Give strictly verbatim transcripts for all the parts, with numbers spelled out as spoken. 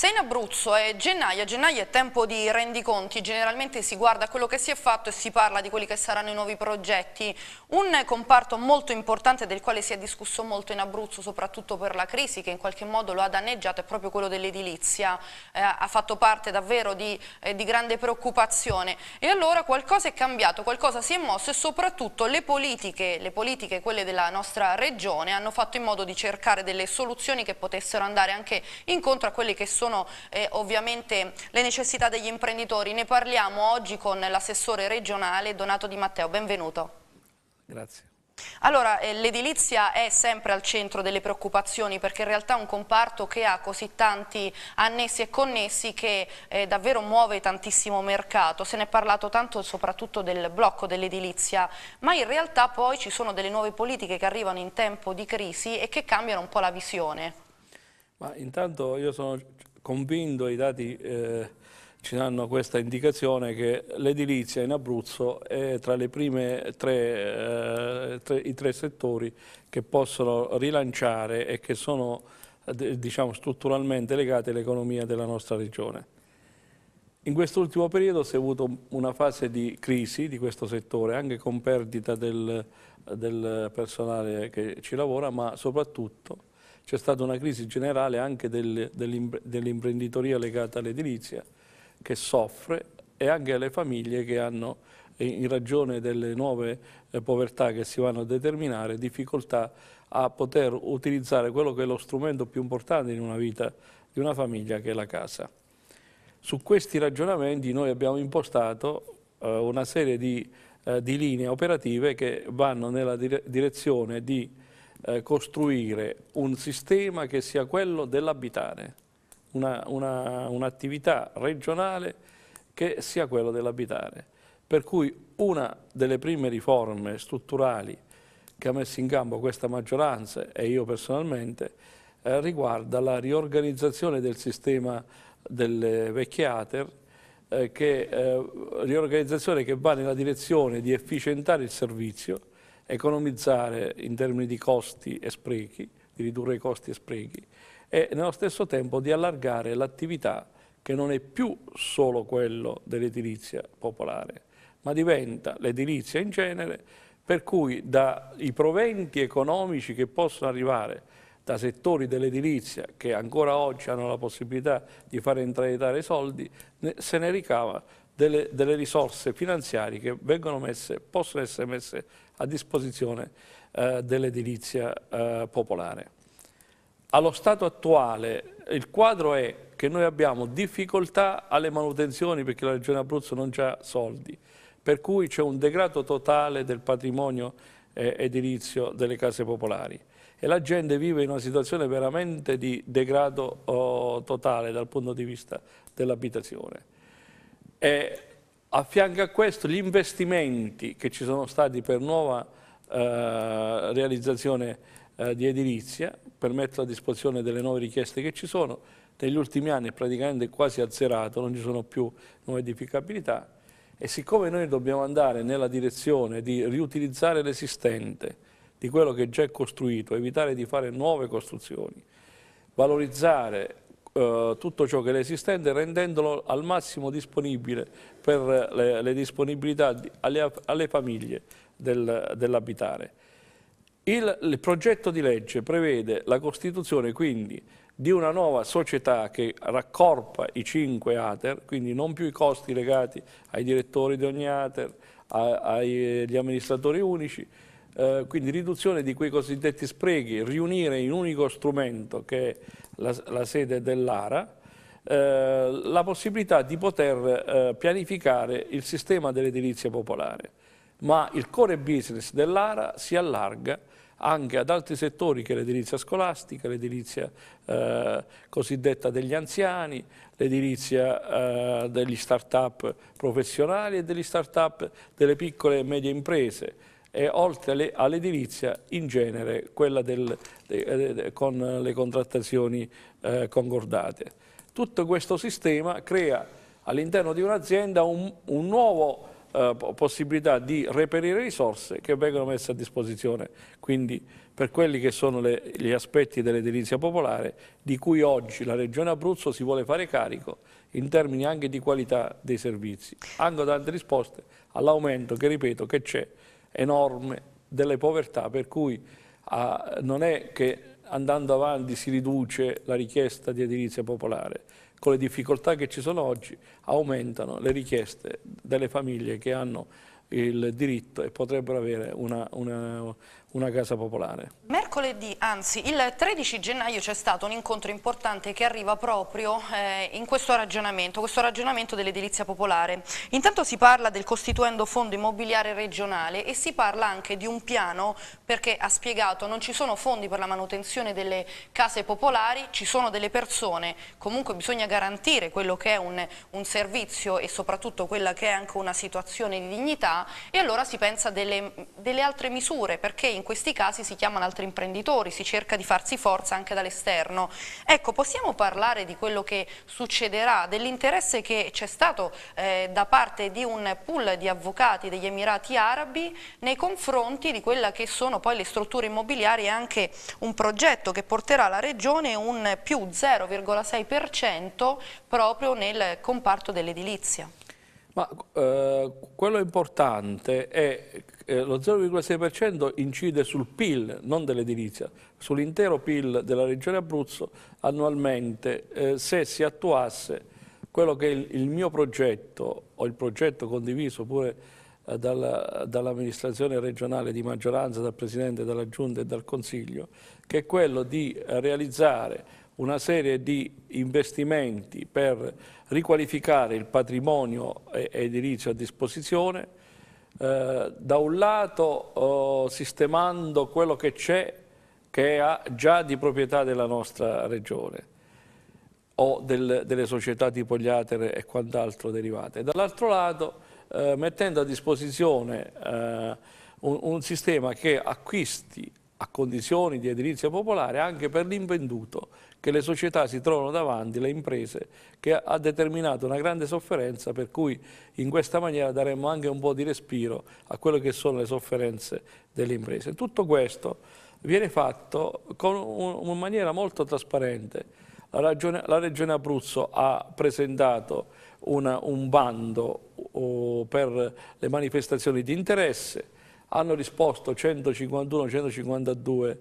Sei in Abruzzo e gennaio, a gennaio è tempo di rendiconti, generalmente si guarda quello che si è fatto e si parla di quelli che saranno i nuovi progetti. Un comparto molto importante del quale si è discusso molto in Abruzzo, soprattutto per la crisi che in qualche modo lo ha danneggiato, è proprio quello dell'edilizia, eh, ha fatto parte davvero di, eh, di grande preoccupazione. E allora qualcosa è cambiato, qualcosa si è mosso e soprattutto le politiche, le politiche, quelle della nostra regione, hanno fatto in modo di cercare delle soluzioni che potessero andare anche incontro a quelli che sono sono eh, ovviamente le necessità degli imprenditori. Ne parliamo oggi con l'assessore regionale Donato Di Matteo. Benvenuto. Grazie. Allora, eh, l'edilizia è sempre al centro delle preoccupazioni perché in realtà è un comparto che ha così tanti annessi e connessi che eh, davvero muove tantissimo mercato. Se ne è parlato tanto soprattutto del blocco dell'edilizia, ma in realtà poi ci sono delle nuove politiche che arrivano in tempo di crisi e che cambiano un po' la visione. Ma intanto io sono convinto, i dati eh, ci danno questa indicazione, che l'edilizia in Abruzzo è tra le prime tre, eh, tre, i tre settori che possono rilanciare e che sono diciamo, strutturalmente legati all'economia della nostra regione. In quest'ultimo periodo si è avuto una fase di crisi di questo settore, anche con perdita del, del personale che ci lavora, ma soprattutto c'è stata una crisi generale anche del, dell'imprenditoria legata all'edilizia che soffre, e anche alle famiglie che hanno, in ragione delle nuove eh, povertà che si vanno a determinare, difficoltà a poter utilizzare quello che è lo strumento più importante in una vita di una famiglia, che è la casa. Su questi ragionamenti noi abbiamo impostato eh, una serie di, eh, di linee operative che vanno nella dire direzione di Eh, costruire un sistema che sia quello dell'abitare, un'attività una, un regionale che sia quello dell'abitare. Per cui una delle prime riforme strutturali che ha messo in campo questa maggioranza e io personalmente eh, riguarda la riorganizzazione del sistema delle vecchie ATER, eh, che, eh, riorganizzazione che va nella direzione di efficientare il servizio, economizzare in termini di costi e sprechi, di ridurre i costi e sprechi, e nello stesso tempo di allargare l'attività, che non è più solo quello dell'edilizia popolare, ma diventa l'edilizia in genere, per cui dai proventi economici che possono arrivare da settori dell'edilizia che ancora oggi hanno la possibilità di fare entrare tali soldi, se ne ricava delle, delle risorse finanziarie che vengono messe, possono essere messe a disposizione eh, dell'edilizia eh, popolare. Allo stato attuale il quadro è che noi abbiamo difficoltà alle manutenzioni perché la Regione Abruzzo non ha soldi, per cui c'è un degrado totale del patrimonio eh, edilizio delle case popolari e la gente vive in una situazione veramente di degrado oh, totale dal punto di vista dell'abitazione. E a fianco a questo gli investimenti che ci sono stati per nuova eh, realizzazione eh, di edilizia, per mettere a disposizione delle nuove richieste che ci sono, negli ultimi anni è praticamente quasi azzerato, non ci sono più nuove edificabilità, e siccome noi dobbiamo andare nella direzione di riutilizzare l'esistente, di quello che già è costruito, evitare di fare nuove costruzioni, valorizzare Uh, tutto ciò che è esistente, rendendolo al massimo disponibile per le, le disponibilità di, alle, alle famiglie del, dell'abitare. Il, il progetto di legge prevede la costituzione quindi di una nuova società che raccorpa i cinque ATER, quindi non più i costi legati ai direttori di ogni ATER, a, ai, agli amministratori unici, Uh, quindi riduzione di quei cosiddetti sprechi, riunire in un unico strumento che è la, la sede dell'ARA, uh, la possibilità di poter uh, pianificare il sistema dell'edilizia popolare, ma il core business dell'ARA si allarga anche ad altri settori che l'edilizia scolastica, l'edilizia uh, cosiddetta degli anziani, l'edilizia uh, degli start-up professionali e degli start-up delle piccole e medie imprese, e oltre all'edilizia in genere quella del, de, de, con le contrattazioni eh, concordate. Tutto questo sistema crea all'interno di un'azienda un, un nuovo eh, possibilità di reperire risorse che vengono messe a disposizione quindi per quelli che sono le, gli aspetti dell'edilizia popolare di cui oggi la Regione Abruzzo si vuole fare carico in termini anche di qualità dei servizi, anche dando risposte all'aumento che, ripeto, che c'è enorme delle povertà, per cui ah, non è che andando avanti si riduce la richiesta di edilizia popolare. Con le difficoltà che ci sono oggi aumentano le richieste delle famiglie che hanno il diritto e potrebbero avere una, una, una casa popolare. Mercoledì, anzi il tredici gennaio, c'è stato un incontro importante che arriva proprio eh, in questo ragionamento, questo ragionamento dell'edilizia popolare. Intanto si parla del costituendo fondo immobiliare regionale e si parla anche di un piano, perché ha spiegato non ci sono fondi per la manutenzione delle case popolari, ci sono delle persone, comunque bisogna garantire quello che è un, un servizio e soprattutto quella che è anche una situazione di dignità, e allora si pensa a delle, delle altre misure, perché in questi casi si chiamano altri imprenditori, si cerca di farsi forza anche dall'esterno. Ecco, possiamo parlare di quello che succederà, dell'interesse che c'è stato eh, da parte di un pool di avvocati degli Emirati Arabi nei confronti di quella che sono poi le strutture immobiliari e anche un progetto che porterà la Regione un più zero virgola sei per cento proprio nel comparto dell'edilizia. Ma eh, quello importante è eh, lo zero virgola sei per cento incide sul P I L, non dell'edilizia, sull'intero P I L della Regione Abruzzo annualmente, eh, se si attuasse quello che è il, il mio progetto o il progetto condiviso pure eh, dalla, dall'amministrazione regionale di maggioranza, dal Presidente della Giunta e dal Consiglio, che è quello di eh, realizzare una serie di investimenti per riqualificare il patrimonio edilizio a disposizione, eh, da un lato oh, sistemando quello che c'è, che è già di proprietà della nostra regione o del, delle società tipo gli Atere e quant'altro derivate, dall'altro lato eh, mettendo a disposizione eh, un, un sistema che acquisti a condizioni di edilizia popolare anche per l'invenduto che le società si trovano davanti, le imprese, che ha determinato una grande sofferenza, per cui in questa maniera daremo anche un po' di respiro a quelle che sono le sofferenze delle imprese. Tutto questo viene fatto con una maniera molto trasparente. La Regione, la Regione Abruzzo ha presentato una, un bando oh, per le manifestazioni di interesse. Hanno risposto centocinquantuno centocinquantadue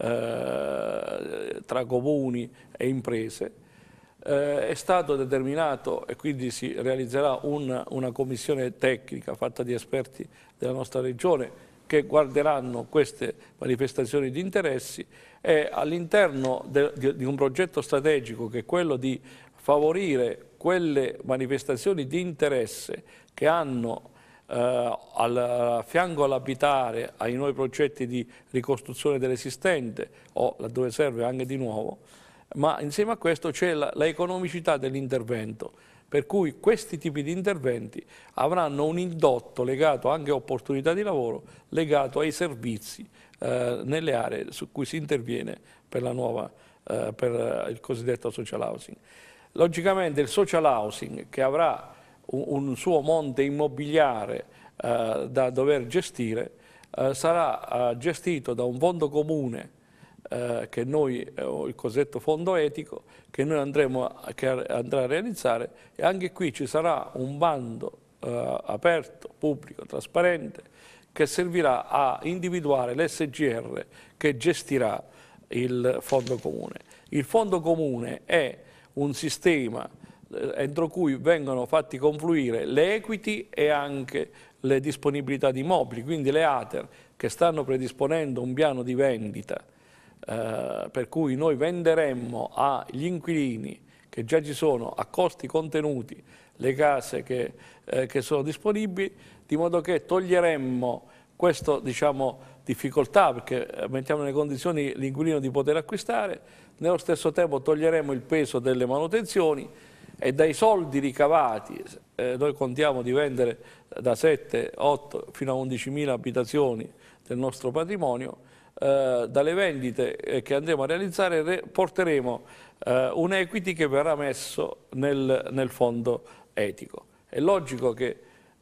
eh, tra comuni e imprese. Eh, è stato determinato e quindi si realizzerà una, una commissione tecnica fatta di esperti della nostra regione che guarderanno queste manifestazioni di interessi, e all'interno di, di un progetto strategico che è quello di favorire quelle manifestazioni di interesse che hanno Uh, al fianco all'abitare ai nuovi progetti di ricostruzione dell'esistente o laddove serve anche di nuovo, ma insieme a questo c'è la, la economicità dell'intervento, per cui questi tipi di interventi avranno un indotto legato anche a opportunità di lavoro, legato ai servizi uh, nelle aree su cui si interviene per, la nuova, uh, per il cosiddetto social housing. Logicamente il social housing, che avrà un suo monte immobiliare eh, da dover gestire, eh, sarà eh, gestito da un fondo comune, eh, che noi, eh, il cosiddetto fondo etico, che noi andremo a, che andrà a realizzare, e anche qui ci sarà un bando eh, aperto, pubblico, trasparente, che servirà a individuare l'S G R che gestirà il fondo comune. Il fondo comune è un sistema entro cui vengono fatti confluire le equity e anche le disponibilità di immobili, quindi le Ater che stanno predisponendo un piano di vendita eh, per cui noi venderemmo agli inquilini che già ci sono a costi contenuti le case che, eh, che sono disponibili, di modo che toglieremmo questa, diciamo, difficoltà, perché mettiamo nelle condizioni l'inquilino di poter acquistare, nello stesso tempo toglieremo il peso delle manutenzioni, e dai soldi ricavati, eh, noi contiamo di vendere da sette, otto fino a undicimila abitazioni del nostro patrimonio, eh, dalle vendite eh, che andremo a realizzare re, porteremo eh, un equity che verrà messo nel, nel fondo etico. È logico che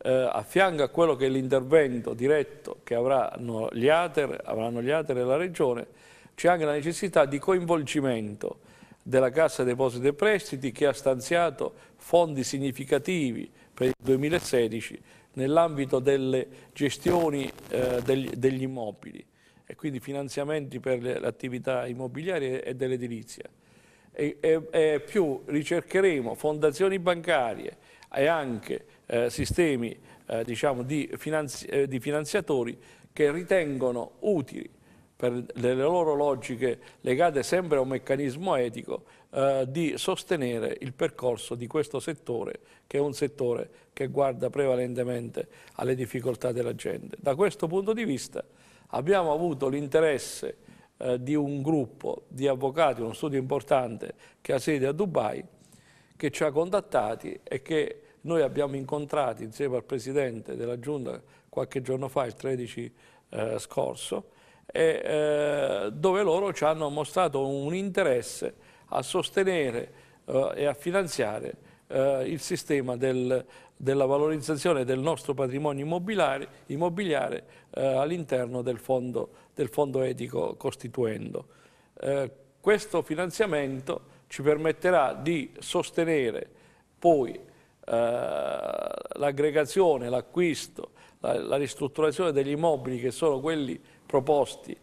eh, a fianco a quello che è l'intervento diretto che avranno gli ATER, avranno gli ATER e la Regione, c'è anche la necessità di coinvolgimento della Cassa Depositi e Prestiti, che ha stanziato fondi significativi per il duemilasedici nell'ambito delle gestioni eh, degli, degli immobili e quindi finanziamenti per le, le attività immobiliari e dell'edilizia. E, e, e più ricercheremo fondazioni bancarie e anche eh, sistemi eh, diciamo di, finanzi, eh, di finanziatori che ritengono utili per le loro logiche legate sempre a un meccanismo etico, eh, di sostenere il percorso di questo settore, che è un settore che guarda prevalentemente alle difficoltà della gente. Da questo punto di vista abbiamo avuto l'interesse eh, di un gruppo di avvocati, uno studio importante che ha sede a Dubai, che ci ha contattati e che noi abbiamo incontrato insieme al Presidente della Giunta qualche giorno fa, il tredici eh, scorso, e, eh, dove loro ci hanno mostrato un interesse a sostenere eh, e a finanziare eh, il sistema del, della valorizzazione del nostro patrimonio immobiliare, immobiliare eh, all'interno del fondo, del fondo etico costituendo. Eh, questo finanziamento ci permetterà di sostenere poi eh, l'aggregazione, l'acquisto, la, la ristrutturazione degli immobili che sono quelli proposti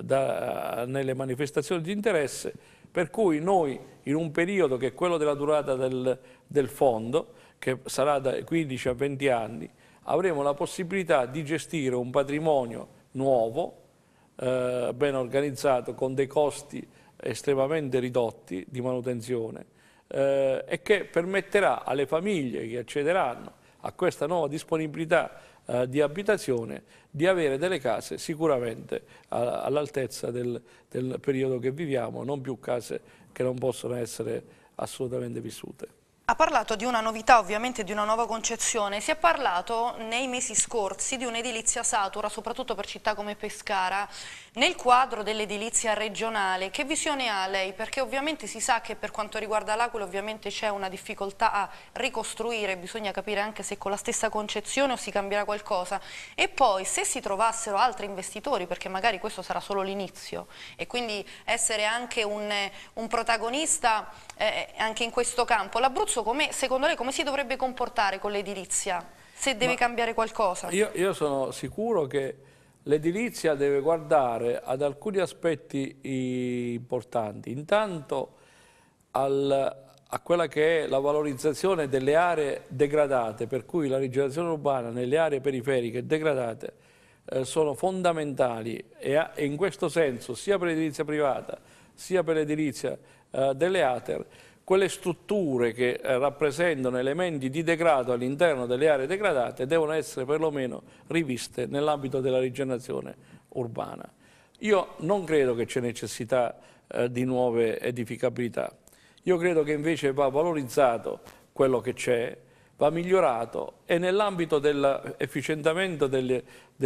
da, nelle manifestazioni di interesse, per cui noi in un periodo che è quello della durata del, del fondo, che sarà da quindici a venti anni, avremo la possibilità di gestire un patrimonio nuovo, eh, ben organizzato, con dei costi estremamente ridotti di manutenzione, eh, e che permetterà alle famiglie che accederanno a questa nuova disponibilità eh, di abitazione di avere delle case sicuramente all'altezza del, del periodo che viviamo, non più case che non possono essere assolutamente vissute. Ha parlato di una novità, ovviamente di una nuova concezione. Si è parlato nei mesi scorsi di un'edilizia satura, soprattutto per città come Pescara, nel quadro dell'edilizia regionale. Che visione ha lei? Perché ovviamente si sa che per quanto riguarda l'Aquila ovviamente c'è una difficoltà a ricostruire, bisogna capire anche se con la stessa concezione o si cambierà qualcosa. E poi se si trovassero altri investitori, perché magari questo sarà solo l'inizio, e quindi essere anche un, un protagonista eh, anche in questo campo, l'Abruzzo come, secondo lei come si dovrebbe comportare con l'edilizia? Se deve Ma cambiare qualcosa? Io, io sono sicuro che l'edilizia deve guardare ad alcuni aspetti importanti. Intanto al, a quella che è la valorizzazione delle aree degradate, per cui la rigenerazione urbana nelle aree periferiche degradate eh, sono fondamentali e, a, e in questo senso sia per l'edilizia privata sia per l'edilizia eh, delle ATER, quelle strutture che eh, rappresentano elementi di degrado all'interno delle aree degradate devono essere perlomeno riviste nell'ambito della rigenerazione urbana. Io non credo che c'è necessità eh, di nuove edificabilità, io credo che invece va valorizzato quello che c'è, va migliorato e nell'ambito dell'efficientamento del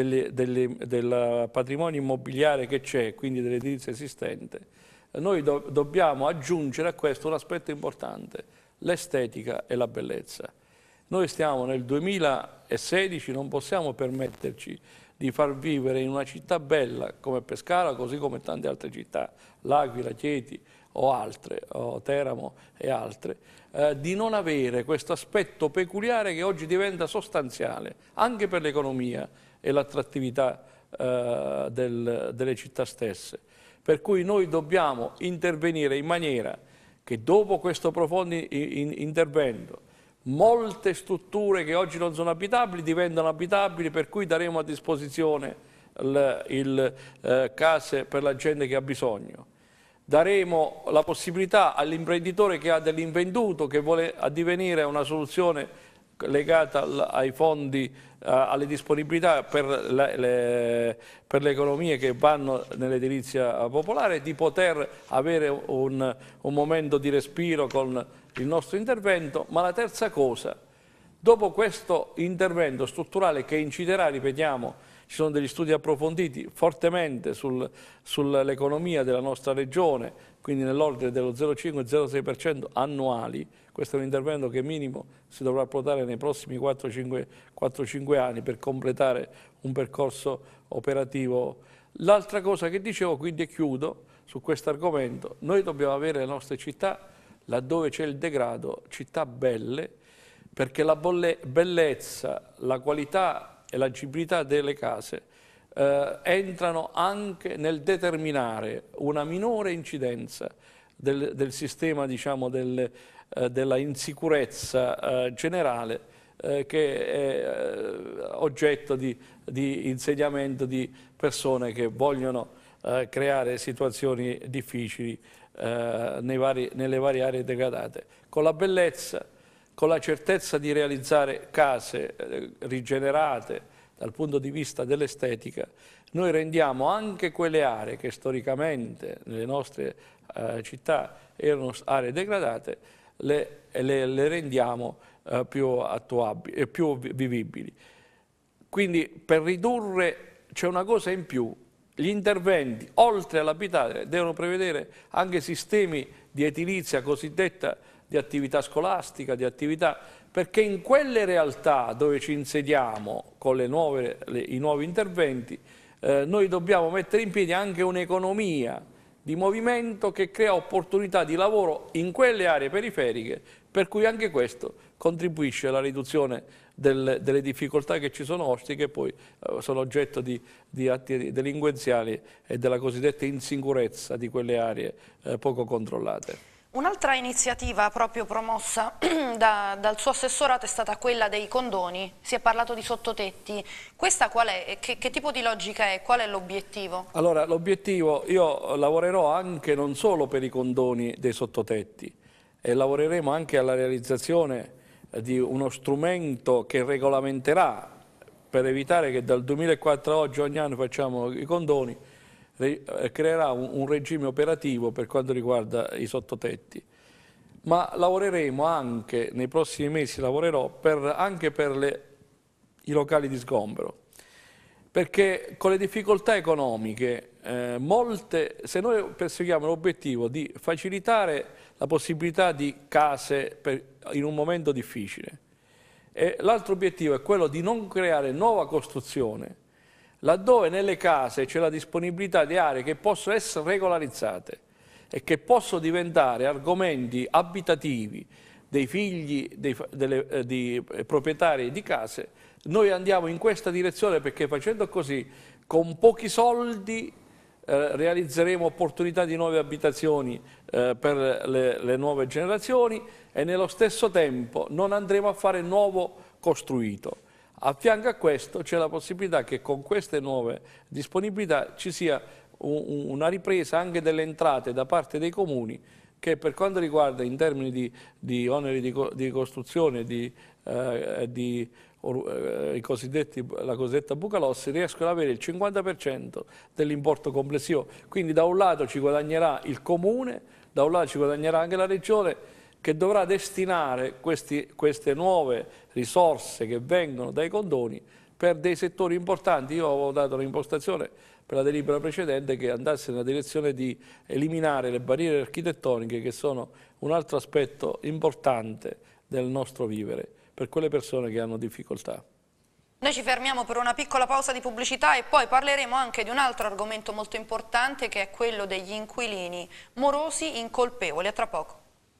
patrimonio immobiliare che c'è, quindi dell'edilizia esistente, noi do, dobbiamo aggiungere a questo un aspetto importante, l'estetica e la bellezza. Noi stiamo nel duemilasedici, non possiamo permetterci di far vivere in una città bella come Pescara, così come tante altre città, L'Aquila, Chieti o altre, o Teramo e altre, eh, di non avere questo aspetto peculiare che oggi diventa sostanziale anche per l'economia e l'attrattività eh, del, delle città stesse. Per cui noi dobbiamo intervenire in maniera che dopo questo profondo intervento molte strutture che oggi non sono abitabili diventano abitabili, per cui daremo a disposizione il, il, eh, case per la gente che ha bisogno. Daremo la possibilità all'imprenditore che ha dell'invenduto, che vuole addivenire a una soluzione legata ai fondi, alle disponibilità per le, le, per le economie che vanno nell'edilizia popolare, di poter avere un, un momento di respiro con il nostro intervento. Ma la terza cosa, dopo questo intervento strutturale che inciderà, ripetiamo, ci sono degli studi approfonditi fortemente sul, sull'economia della nostra regione, quindi nell'ordine dello zero virgola cinque zero virgola sei per cento annuali. Questo è un intervento che minimo si dovrà approdare nei prossimi quattro cinque anni per completare un percorso operativo. L'altra cosa che dicevo, quindi e chiudo su questo argomento, noi dobbiamo avere le nostre città, laddove c'è il degrado, città belle, perché la bellezza, la qualità e l'agibilità delle case eh, entrano anche nel determinare una minore incidenza del, del sistema, diciamo, del, eh, della insicurezza eh, generale eh, che è eh, oggetto di, di insediamento di persone che vogliono eh, creare situazioni difficili eh, nei vari, nelle varie aree degradate. Con la bellezza, con la certezza di realizzare case eh, rigenerate dal punto di vista dell'estetica, noi rendiamo anche quelle aree che storicamente nelle nostre eh, città erano aree degradate, le, le, le rendiamo eh, più attuabili e più vivibili. Quindi per ridurre c'è una cosa in più: gli interventi oltre all'abitare devono prevedere anche sistemi di edilizia cosiddetta di attività scolastica, di attività, perché in quelle realtà dove ci insediamo con le nuove, le, i nuovi interventi, eh, noi dobbiamo mettere in piedi anche un'economia di movimento che crea opportunità di lavoro in quelle aree periferiche, per cui anche questo contribuisce alla riduzione del, delle difficoltà che ci sono oggi, che poi eh, sono oggetto di, di atti delinquenziali e della cosiddetta insicurezza di quelle aree eh, poco controllate. Un'altra iniziativa proprio promossa da, dal suo assessorato è stata quella dei condoni. Si è parlato di sottotetti. Questa qual è? Che, che tipo di logica è? Qual è l'obiettivo? Allora, l'obiettivo, io lavorerò anche non solo per i condoni dei sottotetti, e lavoreremo anche alla realizzazione di uno strumento che regolamenterà, per evitare che dal duemilaquattro a oggi ogni anno facciamo i condoni, creerà un, un regime operativo per quanto riguarda i sottotetti. Ma lavoreremo anche, nei prossimi mesi lavorerò per, anche per le, i locali di sgombero, perché con le difficoltà economiche, eh, molte, se noi perseguiamo l'obiettivo di facilitare la possibilità di case per, in un momento difficile, e l'altro obiettivo è quello di non creare nuova costruzione, laddove nelle case c'è la disponibilità di aree che possono essere regolarizzate e che possono diventare argomenti abitativi dei figli dei, delle, eh, di proprietari di case, noi andiamo in questa direzione, perché facendo così, con pochi soldi, eh, realizzeremo opportunità di nuove abitazioni eh, per le, le nuove generazioni, e nello stesso tempo non andremo a fare nuovo costruito. A fianco a questo c'è la possibilità che con queste nuove disponibilità ci sia un, una ripresa anche delle entrate da parte dei comuni, che per quanto riguarda in termini di, di oneri di, di costruzione, di, eh, di eh, i cosiddetti, la cosiddetta buca lossi, riescono ad avere il cinquanta per cento dell'importo complessivo. Quindi da un lato ci guadagnerà il comune, da un lato ci guadagnerà anche la regione, che dovrà destinare questi, queste nuove risorse che vengono dai condoni per dei settori importanti. Io avevo dato un'impostazione per la delibera precedente che andasse nella direzione di eliminare le barriere architettoniche, che sono un altro aspetto importante del nostro vivere per quelle persone che hanno difficoltà. Noi ci fermiamo per una piccola pausa di pubblicità e poi parleremo anche di un altro argomento molto importante, che è quello degli inquilini morosi incolpevoli. A tra poco.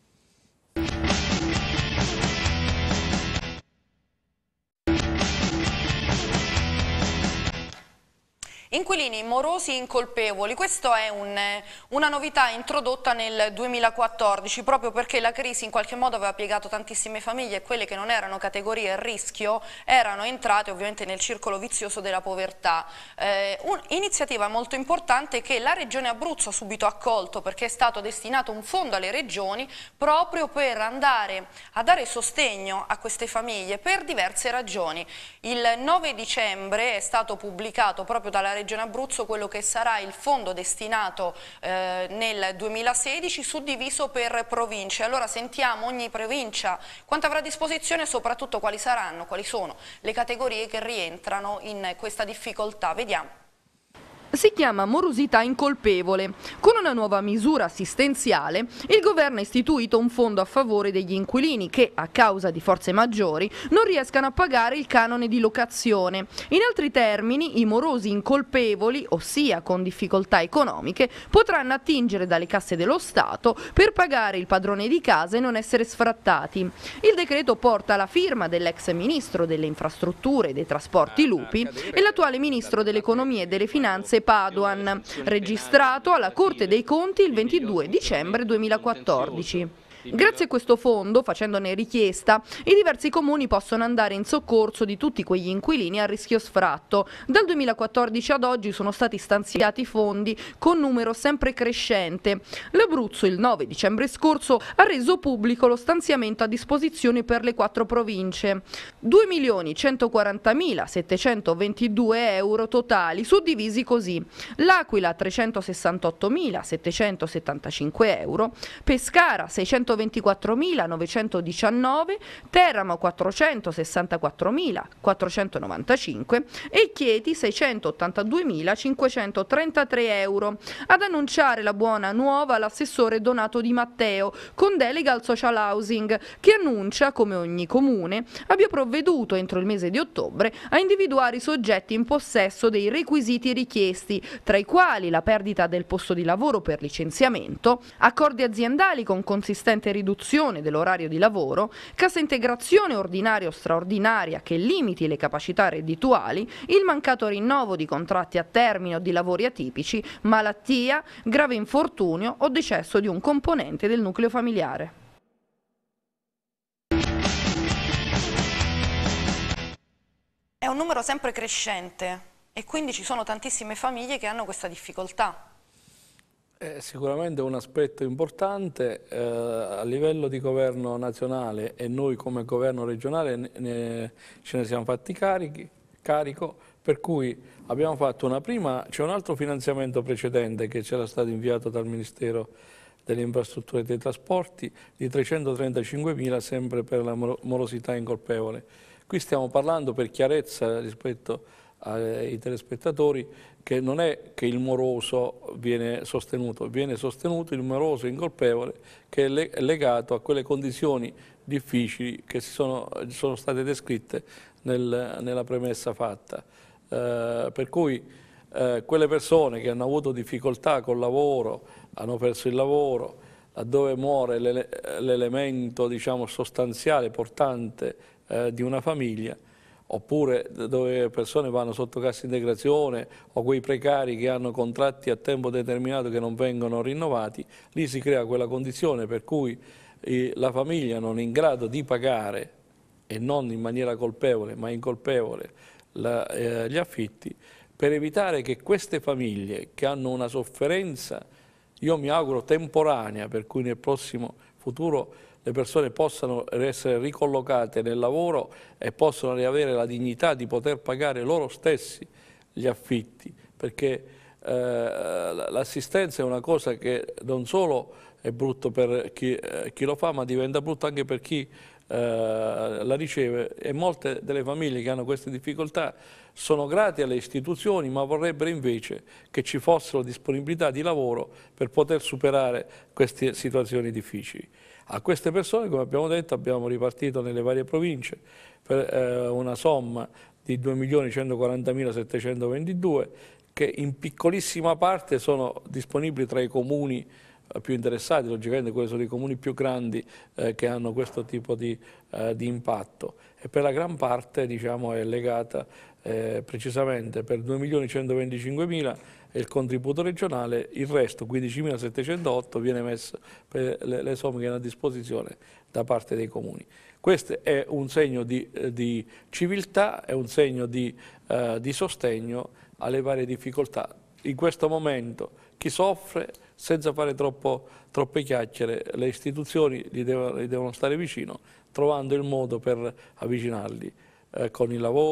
Inquilini morosi incolpevoli, questa è un, una novità introdotta nel duemilaquattordici, proprio perché la crisi in qualche modo aveva piegato tantissime famiglie, e quelle che non erano categorie a rischio erano entrate ovviamente nel circolo vizioso della povertà. Eh, un'iniziativa molto importante che la Regione Abruzzo ha subito accolto, perché è stato destinato un fondo alle regioni proprio per andare a dare sostegno a queste famiglie per diverse ragioni. Il nove dicembre è stato pubblicato proprio dalla Regione Regione Abruzzo quello che sarà il fondo destinato eh, nel duemilasedici suddiviso per province. Allora sentiamo ogni provincia quanto avrà a disposizione e soprattutto quali saranno, quali sono le categorie che rientrano in questa difficoltà. Vediamo. Si chiama morosità incolpevole. Con una nuova misura assistenziale, il governo ha istituito un fondo a favore degli inquilini che, a causa di forze maggiori, non riescano a pagare il canone di locazione. In altri termini, i morosi incolpevoli, ossia con difficoltà economiche, potranno attingere dalle casse dello Stato per pagare il padrone di casa e non essere sfrattati. Il decreto porta la firma dell'ex ministro delle infrastrutture e dei trasporti Lupi e l'attuale ministro dell'economia e delle finanze Padoan, registrato alla Corte dei Conti il ventidue dicembre duemilaquattordici. Grazie a questo fondo, facendone richiesta, i diversi comuni possono andare in soccorso di tutti quegli inquilini a rischio sfratto. Dal duemilaquattordici ad oggi sono stati stanziati fondi con numero sempre crescente. L'Abruzzo il nove dicembre scorso ha reso pubblico lo stanziamento a disposizione per le quattro province. due milioni centoquarantamila settecentoventidue euro totali, suddivisi così: L'Aquila trecentosessantottomilasettecentosettantacinque euro, Pescara seicentoventiquattromilanovecentodiciannove, Teramo quattrocentosessantaquattromilaquattrocentonovantacinque e Chieti seicentottantaduemilacinquecentotrentatré euro. Ad annunciare la buona nuova l'assessore Donato Di Matteo, con delega al social housing, che annuncia come ogni comune abbia provveduto entro il mese di ottobre a individuare i soggetti in possesso dei requisiti richiesti, tra i quali la perdita del posto di lavoro per licenziamento, accordi aziendali con consistente riduzione dell'orario di lavoro, cassa integrazione ordinaria o straordinaria che limiti le capacità reddituali, il mancato rinnovo di contratti a termine o di lavori atipici, malattia, grave infortunio o decesso di un componente del nucleo familiare. È un numero sempre crescente e quindi ci sono tantissime famiglie che hanno questa difficoltà. È sicuramente un aspetto importante eh, a livello di governo nazionale, e noi come governo regionale ne, ne, ce ne siamo fatti carichi, carico, per cui abbiamo fatto una prima, c'è un altro finanziamento precedente che c'era stato inviato dal Ministero delle Infrastrutture e dei Trasporti di trecentotrentacinquemila sempre per la morosità incolpevole. Qui stiamo parlando, per chiarezza rispetto ai telespettatori, che non è che il moroso viene sostenuto, viene sostenuto il moroso incolpevole, che è legato a quelle condizioni difficili che si sono, sono state descritte nel, nella premessa fatta. Eh, per cui eh, quelle persone che hanno avuto difficoltà col lavoro, hanno perso il lavoro, laddove muore l'elemento, diciamo, sostanziale, portante eh, di una famiglia, oppure dove persone vanno sotto cassa integrazione o quei precari che hanno contratti a tempo determinato che non vengono rinnovati, lì si crea quella condizione per cui la famiglia non è in grado di pagare, e non in maniera colpevole ma incolpevole, la, eh, gli affitti, per evitare che queste famiglie che hanno una sofferenza, io mi auguro temporanea, per cui nel prossimo futuro le persone possano essere ricollocate nel lavoro e possano riavere la dignità di poter pagare loro stessi gli affitti, perché eh, l'assistenza è una cosa che non solo è brutto per chi, eh, chi lo fa, ma diventa brutto anche per chi eh, la riceve, e molte delle famiglie che hanno queste difficoltà sono grate alle istituzioni, ma vorrebbero invece che ci fossero disponibilità di lavoro per poter superare queste situazioni difficili. A queste persone, come abbiamo detto, abbiamo ripartito nelle varie province per eh, una somma di due milioni centoquarantamila settecentoventidue, che in piccolissima parte sono disponibili tra i comuni eh, più interessati. Logicamente quelli sono i comuni più grandi eh, che hanno questo tipo di, eh, di impatto, e per la gran parte, diciamo, è legata eh, precisamente per due milioni centoventicinquemila e il contributo regionale, il resto, quindicimilasettecentootto, viene messo per le, le somme che hanno a disposizione da parte dei comuni. Questo è un segno di, eh, di civiltà, è un segno di, eh, di sostegno alle varie difficoltà. In questo momento chi soffre, senza fare troppo, troppe chiacchiere, le istituzioni gli devono, gli devono stare vicino, trovando il modo per avvicinarli eh, con il lavoro,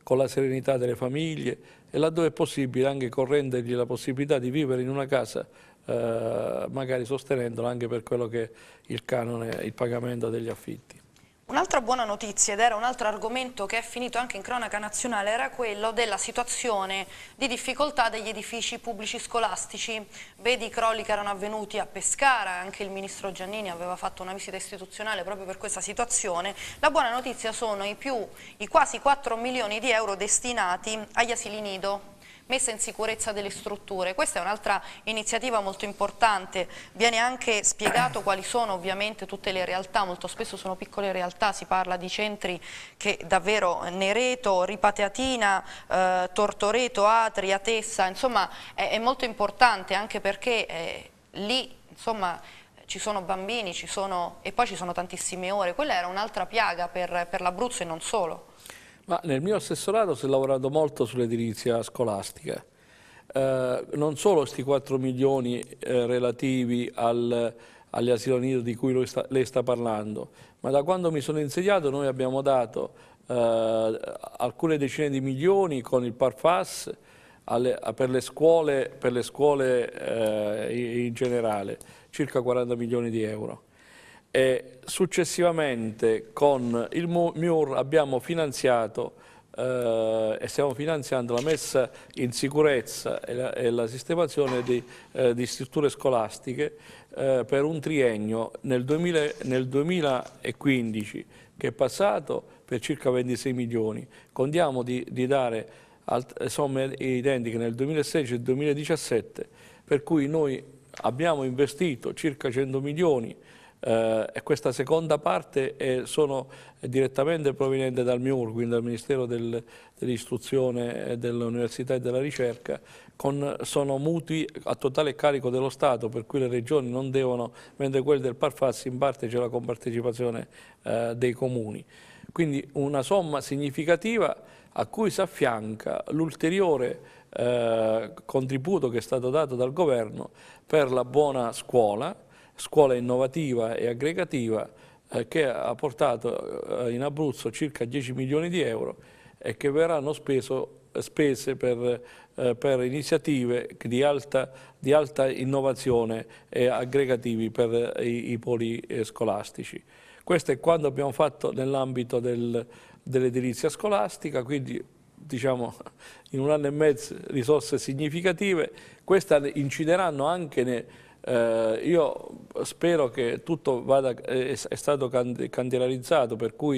con la serenità delle famiglie e laddove è possibile anche con rendergli la possibilità di vivere in una casa eh, magari sostenendola anche per quello che è il canone, il pagamento degli affitti. Un'altra buona notizia, ed era un altro argomento che è finito anche in cronaca nazionale, era quello della situazione di difficoltà degli edifici pubblici scolastici. Vedi i crolli che erano avvenuti a Pescara, anche il ministro Giannini aveva fatto una visita istituzionale proprio per questa situazione. La buona notizia sono i, più, i quasi quattro milioni di euro destinati agli asili nido, messa in sicurezza delle strutture. Questa è un'altra iniziativa molto importante, viene anche spiegato quali sono ovviamente tutte le realtà, molto spesso sono piccole realtà, si parla di centri che davvero Nereto, Ripateatina, eh, Tortoreto, Atri, Atessa, insomma è, è molto importante anche perché eh, lì insomma ci sono bambini, ci sono, e poi ci sono tantissime ore, quella era un'altra piaga per, per l'Abruzzo e non solo. Ma nel mio assessorato si è lavorato molto sull'edilizia scolastica, eh, non solo questi quattro milioni eh, relativi al, agli asili nido di cui lei sta, lei sta parlando, ma da quando mi sono insediato noi abbiamo dato eh, alcune decine di milioni con il Parfas alle, per le scuole, per le scuole eh, in generale, circa quaranta milioni di euro. E successivamente con il M I U R abbiamo finanziato eh, e stiamo finanziando la messa in sicurezza e la, e la sistemazione di, eh, di strutture scolastiche eh, per un triennio nel, duemila, nel duemilaquindici, che è passato per circa ventisei milioni. Contiamo di, di dare somme identiche nel duemilasedici e duemiladiciassette, per cui noi abbiamo investito circa cento milioni. Uh, e questa seconda parte è, sono è direttamente proveniente dal M I U R, quindi dal Ministero del, dell'Istruzione, dell'Università e della Ricerca, con, sono mutui a totale carico dello Stato, per cui le regioni non devono, mentre quelli del Parfas in parte c'è la compartecipazione uh, dei comuni. Quindi una somma significativa a cui si affianca l'ulteriore uh, contributo che è stato dato dal Governo per la buona scuola, scuola innovativa e aggregativa eh, che ha portato eh, in Abruzzo circa dieci milioni di euro e che verranno speso, spese per, eh, per iniziative di alta, di alta innovazione e aggregativi per i, i poli eh, scolastici. Questo è quanto abbiamo fatto nell'ambito del, dell'edilizia scolastica, quindi diciamo in un anno e mezzo risorse significative. Queste incideranno anche nei Uh, io spero che tutto vada, è, è stato cantierarizzato, per cui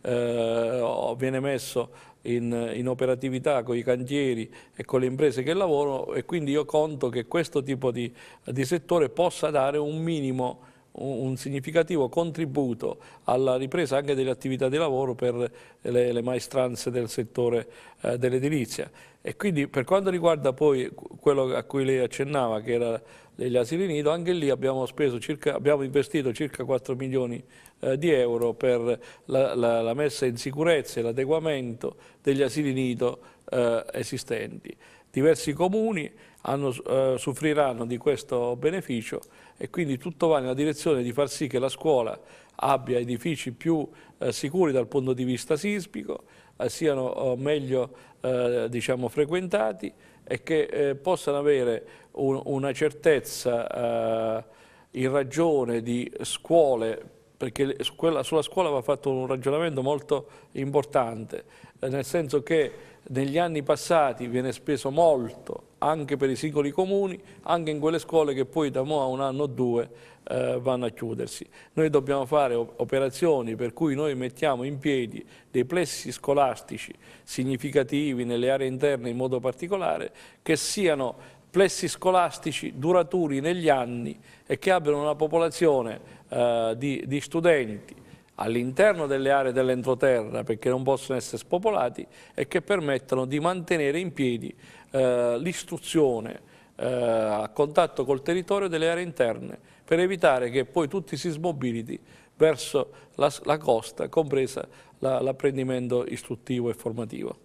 uh, viene messo in, in operatività con i cantieri e con le imprese che lavorano, e quindi io conto che questo tipo di, di settore possa dare un minimo, un, un significativo contributo alla ripresa anche delle attività di lavoro per le, le maestranze del settore uh, dell'edilizia. E quindi per quanto riguarda poi quello a cui lei accennava, che era degli asili nido, anche lì abbiamo, speso circa, abbiamo investito circa quattro milioni eh, di euro per la, la, la messa in sicurezza e l'adeguamento degli asili nido eh, esistenti. Diversi comuni hanno, eh, soffriranno di questo beneficio e quindi tutto va nella direzione di far sì che la scuola abbia edifici più eh, sicuri dal punto di vista sismico, eh, siano eh, meglio eh, diciamo, frequentati e che eh, possano avere un, una certezza eh, in ragione di scuole, perché su quella, sulla scuola va fatto un ragionamento molto importante, eh, nel senso che negli anni passati viene speso molto anche per i singoli comuni, anche in quelle scuole che poi da mo' a un anno o due eh, vanno a chiudersi. Noi dobbiamo fare operazioni per cui noi mettiamo in piedi dei plessi scolastici significativi nelle aree interne in modo particolare, che siano plessi scolastici duraturi negli anni e che abbiano una popolazione eh, di, di studenti all'interno delle aree dell'entroterra, perché non possono essere spopolati, e che permettano di mantenere in piedi eh, l'istruzione eh, a contatto col territorio delle aree interne, per evitare che poi tutti si smobiliti verso la, la costa, compresa l'apprendimento istruttivo e formativo.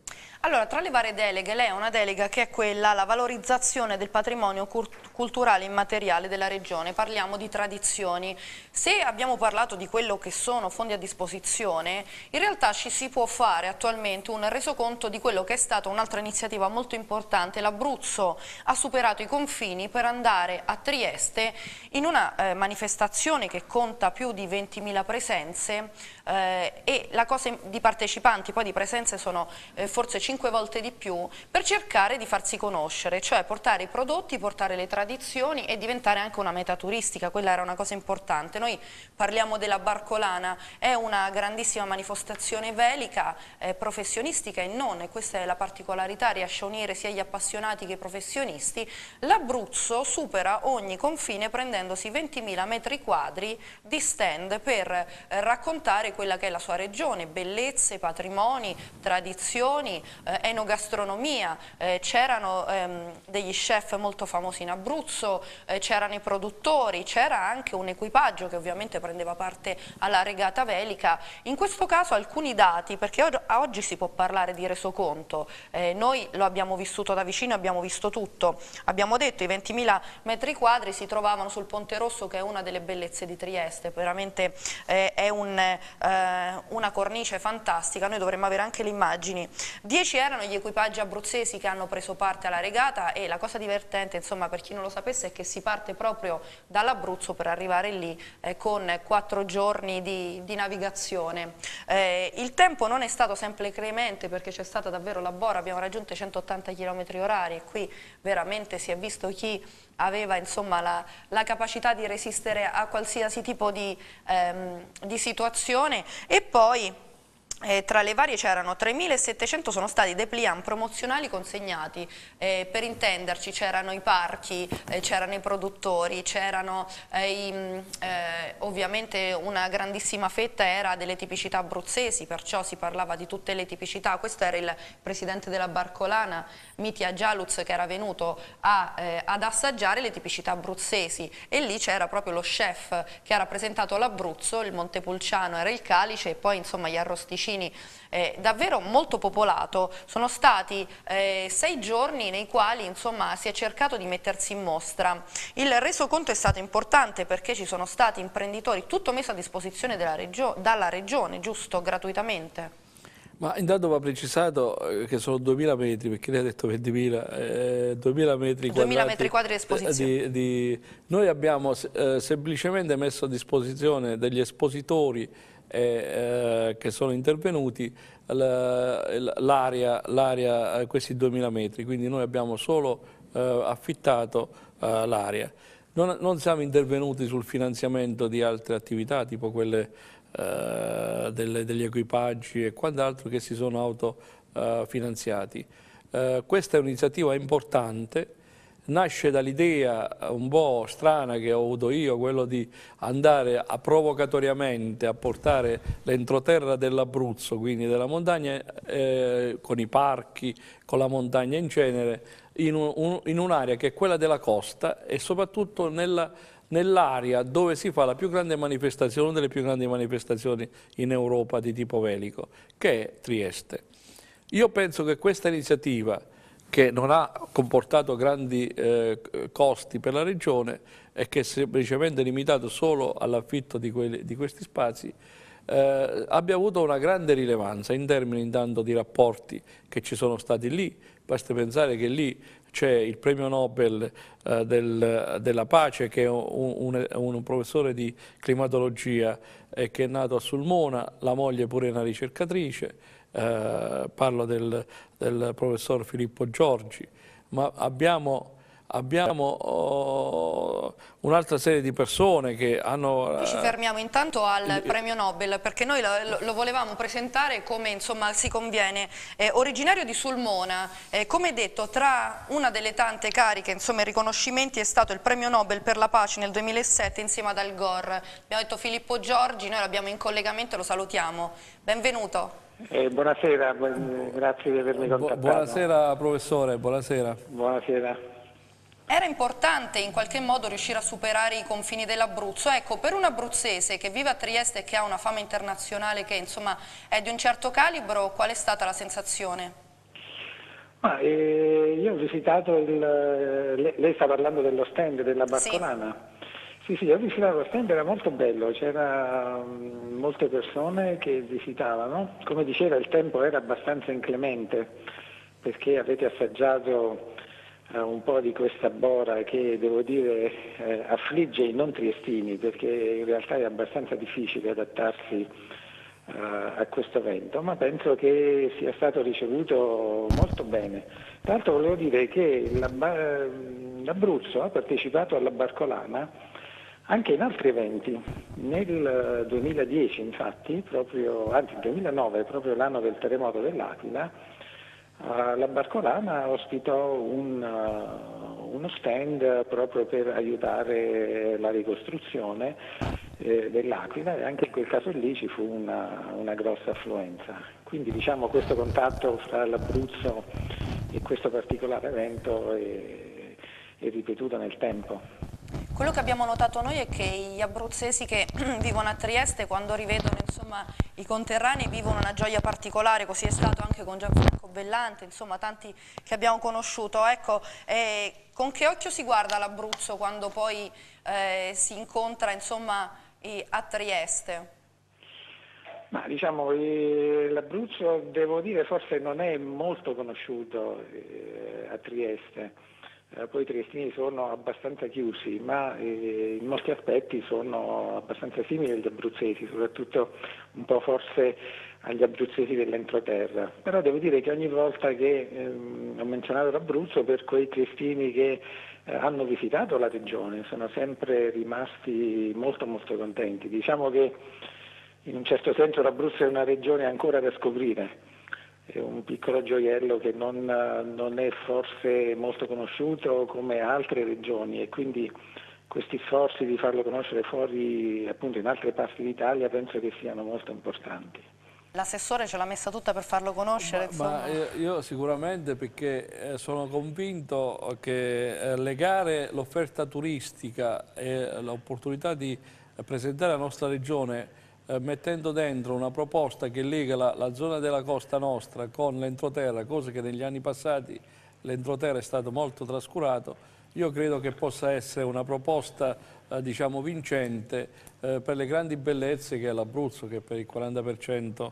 Allora, tra le varie deleghe, lei ha una delega che è quella, la valorizzazione del patrimonio culturale immateriale della Regione. Parliamo di tradizioni. Se abbiamo parlato di quello che sono fondi a disposizione, in realtà ci si può fare attualmente un resoconto di quello che è stata un'altra iniziativa molto importante. L'Abruzzo ha superato i confini per andare a Trieste in una eh, manifestazione che conta più di ventimila presenze eh, e la cosa di partecipanti, poi di presenze sono eh, forse cinque volte di più, per cercare di farsi conoscere, cioè portare i prodotti, portare le tradizioni e diventare anche una meta turistica. Quella era una cosa importante. Noi parliamo della Barcolana, è una grandissima manifestazione velica, eh, professionistica e non, e questa è la particolarità, riesce a unire sia gli appassionati che i professionisti. L'Abruzzo supera ogni confine prendendosi ventimila metri quadri di stand per eh, raccontare quella che è la sua regione, bellezze, patrimoni, tradizioni, eh, enogastronomia. Eh, c'erano ehm, degli chef molto famosi in Abruzzo, eh, c'erano i produttori, c'era anche un equipaggio che ovviamente prendeva parte alla regata velica. In questo caso alcuni dati, perché og oggi si può parlare di resoconto, eh, noi lo abbiamo vissuto da vicino, abbiamo visto tutto. Abbiamo detto i ventimila metri quadri si trovavano sul Ponte Rosso, che è una delle bellezze di Trieste, veramente eh, è un, eh, una cornice fantastica. Noi dovremmo avere anche le immagini. Dieci erano gli equipaggi abruzzesi che hanno preso parte alla regata e la cosa divertente, insomma, per chi non lo sapesse, è che si parte proprio dall'Abruzzo per arrivare lì eh, con quattro giorni di, di navigazione. Eh, il tempo non è stato sempre clemente perché c'è stata davvero la bora, abbiamo raggiunto i centottanta chilometri orari e qui veramente si è visto chi aveva insomma la, la capacità di resistere a qualsiasi tipo di, ehm, di situazione. E poi Eh, tra le varie c'erano tremilasettecento sono stati dépliant promozionali consegnati, eh, per intenderci c'erano i parchi, eh, c'erano i produttori, c'erano eh, eh, ovviamente una grandissima fetta era delle tipicità abruzzesi, perciò si parlava di tutte le tipicità. Questo era il presidente della Barcolana, Mitja Gialuz, che era venuto a, eh, ad assaggiare le tipicità abruzzesi e lì c'era proprio lo chef che ha rappresentato l'Abruzzo, il Montepulciano era il Calice e poi insomma gli arrosticini. Eh, davvero molto popolato. Sono stati eh, sei giorni nei quali insomma si è cercato di mettersi in mostra. Il resoconto è stato importante perché ci sono stati imprenditori, tutto messo a disposizione della regio- dalla regione, giusto, gratuitamente. Ma intanto va precisato che sono duemila metri, perché lei ha detto ventimila, eh, duemila metri quadrati. duemila metri quadri di esposizione. Di, di, noi abbiamo eh, semplicemente messo a disposizione degli espositori eh, che sono intervenuti l'area, l'area, questi duemila metri, quindi noi abbiamo solo eh, affittato eh, l'area. Non, non siamo intervenuti sul finanziamento di altre attività, tipo quelle eh, delle, degli equipaggi e quant'altro che si sono autofinanziati. Eh, questa è un'iniziativa importante. Nasce dall'idea un po' strana che ho avuto io, quello di andare a provocatoriamente a portare l'entroterra dell'Abruzzo, quindi della montagna, eh, con i parchi, con la montagna in genere, in, un, in un'area che è quella della costa e soprattutto nella, nell'area dove si fa la più grande manifestazione, una delle più grandi manifestazioni in Europa di tipo velico, che è Trieste. Io penso che questa iniziativa, che non ha comportato grandi eh, costi per la Regione e che è semplicemente limitato solo all'affitto di, di questi spazi, eh, abbia avuto una grande rilevanza in termini intanto di rapporti che ci sono stati lì. Basta pensare che lì c'è il premio Nobel eh, del, della pace, che è un, un, un professore di climatologia eh, che è nato a Sulmona, la moglie pure è una ricercatrice. Eh, parlo del, del professor Filippo Giorgi, ma abbiamo, abbiamo oh, un'altra serie di persone che hanno... Noi ci fermiamo intanto al eh, premio Nobel perché noi lo, lo volevamo presentare come insomma si conviene. Eh, originario di Sulmona, eh, come detto, tra una delle tante cariche insomma e riconoscimenti è stato il premio Nobel per la pace nel duemilasette insieme ad Al Gore. Abbiamo detto Filippo Giorgi, noi l'abbiamo in collegamento e lo salutiamo. Benvenuto. Eh, buonasera, grazie di avermi contattato. Buonasera professore, buonasera. Buonasera. Era importante in qualche modo riuscire a superare i confini dell'Abruzzo. Ecco, per un abruzzese che vive a Trieste e che ha una fama internazionale che insomma è di un certo calibro, qual è stata la sensazione? Ma, eh, io ho visitato il... Lei, lei sta parlando dello stand della Barcolana? Sì, sì, sì, ho visitato lo stand, era molto bello, c'erano molte persone che visitavano. Come diceva, il tempo era abbastanza inclemente, perché avete assaggiato eh, un po' di questa bora che, devo dire, eh, affligge i non triestini, perché in realtà è abbastanza difficile adattarsi a questo evento, ma penso che sia stato ricevuto molto bene. Tra l'altro volevo dire che l'Abruzzo ha partecipato alla Barcolana anche in altri eventi. Nel duemiladieci, infatti, proprio, anzi nel duemilanove, proprio l'anno del terremoto dell'Aquila, la Barcolana ospitò un, uno stand proprio per aiutare la ricostruzione eh, dell'Aquila, e anche in quel caso lì ci fu una, una grossa affluenza. Quindi diciamo questo contatto fra l'Abruzzo e questo particolare evento è, è ripetuto nel tempo. Quello che abbiamo notato noi è che gli abruzzesi che vivono a Trieste, quando rivedono insomma, i conterranei, vivono una gioia particolare, così è stato anche con Gianfranco Bellante, insomma tanti che abbiamo conosciuto. Ecco, eh, con che occhio si guarda l'Abruzzo quando poi eh, si incontra insomma, eh, a Trieste? Ma diciamo, eh, l'Abruzzo, devo dire, forse non è molto conosciuto eh, a Trieste. Eh, poi i triestini sono abbastanza chiusi, ma eh, in molti aspetti sono abbastanza simili agli abruzzesi, soprattutto un po' forse agli abruzzesi dell'entroterra. Però devo dire che ogni volta che ehm, ho menzionato l'Abruzzo, per quei triestini che eh, hanno visitato la regione, sono sempre rimasti molto molto contenti. Diciamo che in un certo senso l'Abruzzo è una regione ancora da scoprire. È un piccolo gioiello che non, non è forse molto conosciuto come altre regioni, e quindi questi sforzi di farlo conoscere fuori, appunto in altre parti d'Italia, penso che siano molto importanti. L'assessore ce l'ha messa tutta per farlo conoscere? Ma, ma io sicuramente, perché sono convinto che legare l'offerta turistica e l'opportunità di presentare la nostra regione Eh, mettendo dentro una proposta che lega la, la zona della costa nostra con l'entroterra, cosa che negli anni passati l'entroterra è stato molto trascurato, io credo che possa essere una proposta eh, diciamo vincente eh, per le grandi bellezze che è l'Abruzzo, che per il quaranta per cento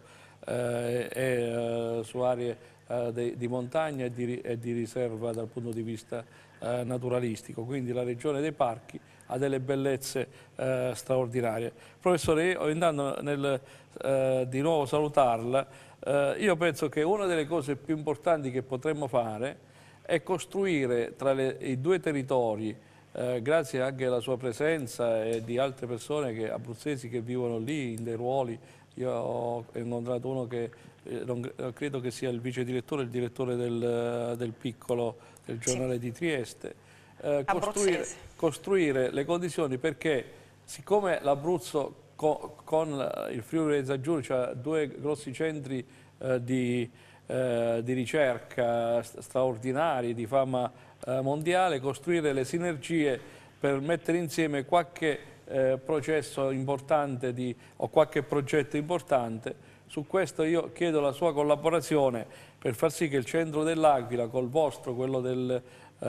eh, è eh, su aree eh, de, di montagna e di, e di riserva dal punto di vista eh, naturalistico, quindi la regione dei parchi ha delle bellezze eh, straordinarie. Professore, io intanto nel eh, di nuovo salutarla, eh, io penso che una delle cose più importanti che potremmo fare è costruire tra le, i due territori, eh, grazie anche alla sua presenza e di altre persone che, abruzzesi che vivono lì in dei ruoli. Io ho incontrato uno che eh, non, credo che sia il vice direttore, il direttore del, del piccolo del giornale sì. di Trieste. Eh, costruire, costruire le condizioni, perché siccome l'Abruzzo co, con il Friuli Venezia Giulia ha due grossi centri eh, di, eh, di ricerca straordinari, di fama eh, mondiale, costruire le sinergie per mettere insieme qualche eh, processo importante di, o qualche progetto importante. Su questo io chiedo la sua collaborazione per far sì che il centro dell'Aquila, col vostro, quello del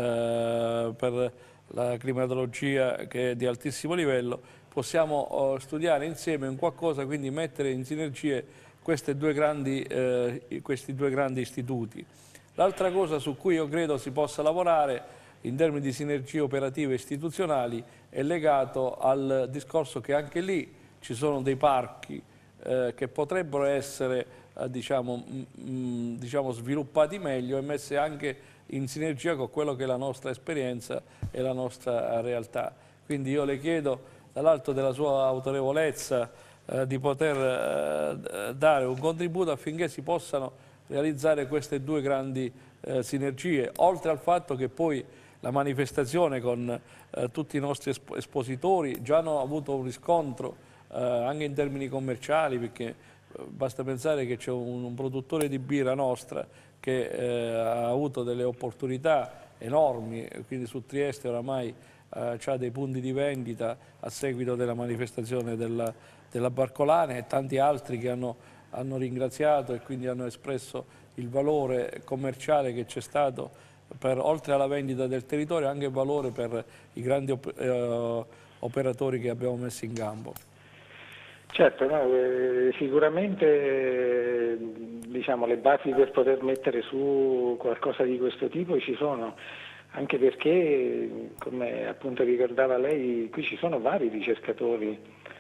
Uh, per la climatologia che è di altissimo livello, possiamo uh, studiare insieme un qualcosa, quindi mettere in sinergie queste due grandi, uh, questi due grandi istituti. L'altra cosa su cui io credo si possa lavorare in termini di sinergie operative istituzionali è legato al discorso che anche lì ci sono dei parchi uh, che potrebbero essere uh, diciamo, mm, diciamo sviluppati meglio e messi anche in sinergia con quello che è la nostra esperienza e la nostra realtà. Quindi io le chiedo, dall'alto della sua autorevolezza, eh, di poter eh, dare un contributo affinché si possano realizzare queste due grandi eh, sinergie, oltre al fatto che poi la manifestazione con eh, tutti i nostri esp espositori già hanno avuto un riscontro eh, anche in termini commerciali, perché eh, basta pensare che c'è un, un produttore di birra nostra che eh, ha avuto delle opportunità enormi, quindi su Trieste oramai eh, ha dei punti di vendita a seguito della manifestazione della, della Barcolana, e tanti altri che hanno, hanno ringraziato e quindi hanno espresso il valore commerciale che c'è stato per, oltre alla vendita del territorio, anche il valore per i grandi op eh, operatori che abbiamo messo in campo. Certo, no, eh, sicuramente eh, diciamo, le basi per poter mettere su qualcosa di questo tipo ci sono, anche perché, come appunto ricordava lei, qui ci sono vari ricercatori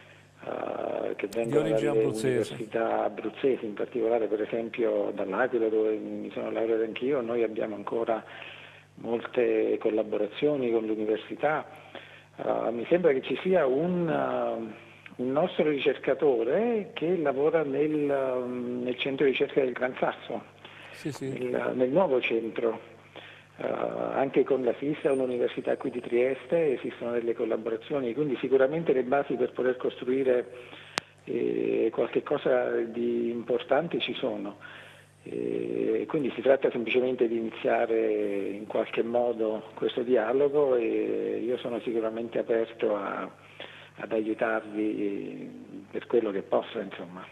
uh, che vengono dalle università abruzzesi, in particolare per esempio dall'Aquila, dove mi sono laureato anch'io. Noi abbiamo ancora molte collaborazioni con l'università. Uh, mi sembra che ci sia un... Uh, un nostro ricercatore che lavora nel, nel centro di ricerca del Gran Sasso, sì, sì. Nel, nel nuovo centro, uh, anche con la FISA, l'Università qui di Trieste, esistono delle collaborazioni, quindi sicuramente le basi per poter costruire eh, qualche cosa di importante ci sono. E quindi si tratta semplicemente di iniziare in qualche modo questo dialogo e io sono sicuramente aperto a ad aiutarvi per quello che posso, insomma.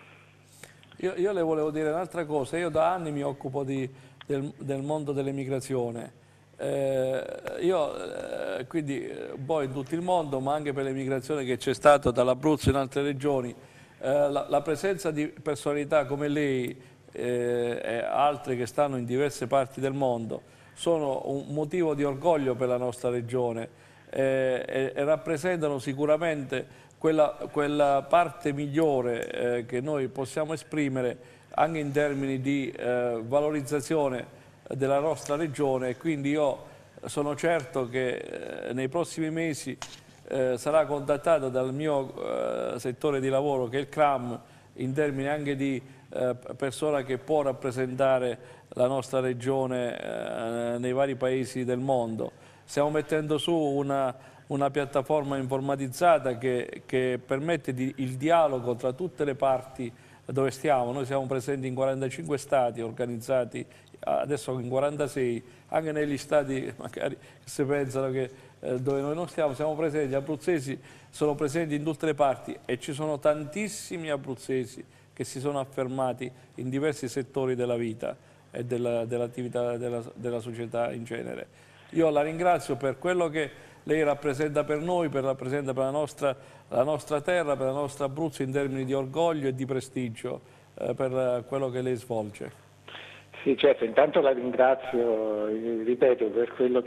Io, io le volevo dire un'altra cosa, io da anni mi occupo di, del, del mondo dell'emigrazione, eh, io eh, quindi un po' in tutto il mondo, ma anche per l'emigrazione che c'è stata dall'Abruzzo in altre regioni, eh, la, la presenza di personalità come lei eh, e altre che stanno in diverse parti del mondo sono un motivo di orgoglio per la nostra regione. Eh, e, e rappresentano sicuramente quella, quella parte migliore eh, che noi possiamo esprimere anche in termini di eh, valorizzazione della nostra regione, e quindi io sono certo che eh, nei prossimi mesi eh, sarà contattato dal mio eh, settore di lavoro, che è il C R A M, in termini anche di eh, persona che può rappresentare la nostra regione eh, nei vari paesi del mondo. Stiamo mettendo su una, una piattaforma informatizzata che, che permette di, il dialogo tra tutte le parti dove stiamo. Noi siamo presenti in quarantacinque stati, organizzati adesso in quarantasei, anche negli stati magari che si pensano che eh, dove noi non stiamo, siamo presenti, gli abruzzesi sono presenti in tutte le parti e ci sono tantissimi abruzzesi che si sono affermati in diversi settori della vita e dell'attività della, della società in genere. Io la ringrazio per quello che lei rappresenta per noi, per rappresenta per la nostra, la nostra terra, per la nostra Abruzzo in termini di orgoglio e di prestigio eh, per quello che lei svolge. Sì, certo, intanto la ringrazio, ripeto, per quello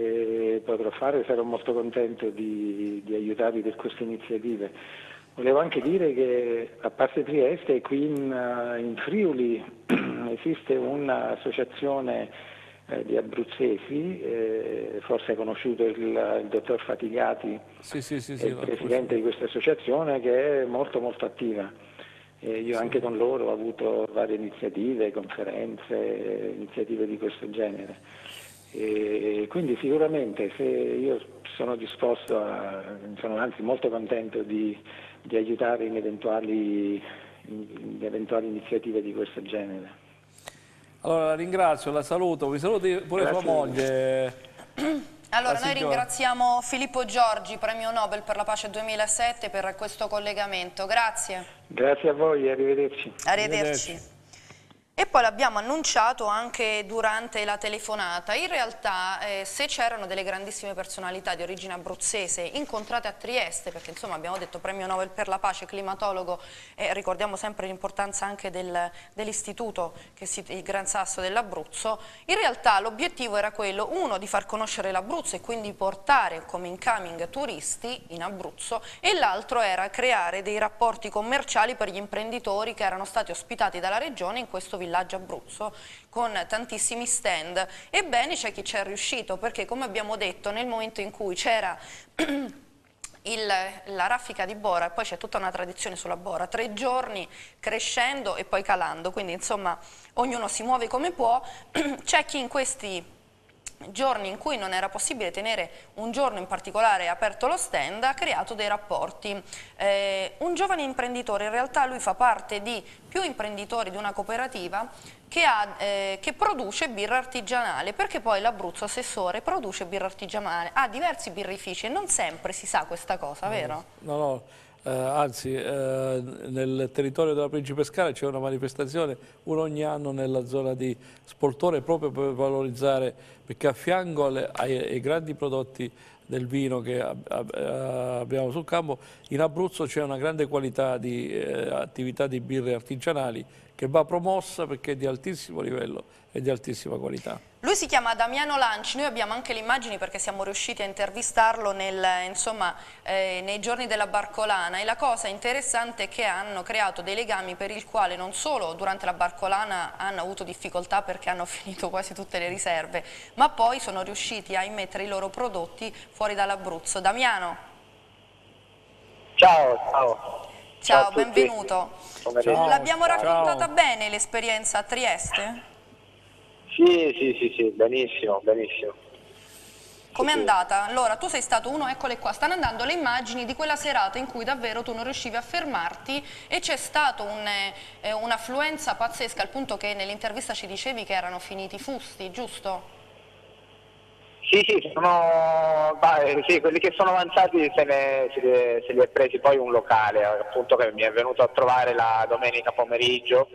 che potrò fare, sarò molto contento di, di aiutarvi per queste iniziative. Volevo anche dire che a parte Trieste, qui in, in Friuli esiste un'associazione di abruzzesi, eh, forse hai conosciuto il, il dottor Fatigati, sì, sì, sì, è sì, il presidente di questa associazione, che è molto molto attiva. E io sì. anche con loro ho avuto varie iniziative, conferenze, iniziative di questo genere. E quindi sicuramente se io sono disposto, a, sono anzi molto contento di, di aiutare in eventuali, in eventuali iniziative di questo genere. Allora la ringrazio, la saluto, vi saluti pure Grazie. Sua moglie. Allora noi ringraziamo Filippo Giorgi, premio Nobel per la pace duemilasette, per questo collegamento. Grazie. Grazie a voi, arrivederci. Arrivederci. Arrivederci. E poi l'abbiamo annunciato anche durante la telefonata. In realtà eh, se c'erano delle grandissime personalità di origine abruzzese incontrate a Trieste, perché insomma abbiamo detto premio Nobel per la pace, climatologo, e ricordiamo sempre l'importanza anche del, dell'istituto, che si, il Gran Sasso dell'Abruzzo, in realtà l'obiettivo era quello, uno, di far conoscere l'Abruzzo e quindi portare come incoming turisti in Abruzzo, e l'altro era creare dei rapporti commerciali per gli imprenditori che erano stati ospitati dalla regione in questo villaggio villaggio Abruzzo, con tantissimi stand. Ebbene c'è chi ci è riuscito, perché come abbiamo detto nel momento in cui c'era Il, la raffica di Bora, e poi c'è tutta una tradizione sulla Bora, tre giorni crescendo e poi calando, quindi insomma ognuno si muove come può. C'è chi in questi giorni in cui non era possibile tenere un giorno in particolare aperto lo stand ha creato dei rapporti. Eh, un giovane imprenditore, in realtà lui fa parte di più imprenditori di una cooperativa che, ha, eh, che produce birra artigianale, perché poi l'Abruzzo, assessore, produce birra artigianale, ha diversi birrifici e non sempre si sa questa cosa, vero? No, no, Eh, anzi, eh, nel territorio della Principescale c'è una manifestazione uno ogni anno nella zona di Spoltore proprio per valorizzare, perché a fianco alle, ai, ai grandi prodotti del vino che ab, ab, abbiamo sul campo, in Abruzzo c'è una grande qualità di eh, attività di birre artigianali che va promossa perché è di altissimo livello e di altissima qualità. Lui si chiama Damiano Lanci, noi abbiamo anche le immagini perché siamo riusciti a intervistarlo nel, insomma, eh, nei giorni della Barcolana, e la cosa interessante è che hanno creato dei legami per il quale non solo durante la Barcolana hanno avuto difficoltà perché hanno finito quasi tutte le riserve, ma poi sono riusciti a immettere i loro prodotti fuori dall'Abruzzo. Damiano. Ciao, ciao. Ciao, ciao benvenuto. L'abbiamo raccontata ciao. bene l'esperienza a Trieste? Sì, sì, sì, sì, benissimo, benissimo. Com'è sì, andata? Allora, tu sei stato uno, eccole qua, stanno andando le immagini di quella serata in cui davvero tu non riuscivi a fermarti e c'è stata un'affluenza pazzesca, al punto che nell'intervista ci dicevi che erano finiti i fusti, giusto? Sì, sì, sono, beh, sì, quelli che sono avanzati se, ne, se, li, se li è presi poi un locale, appunto, che mi è venuto a trovare la domenica pomeriggio.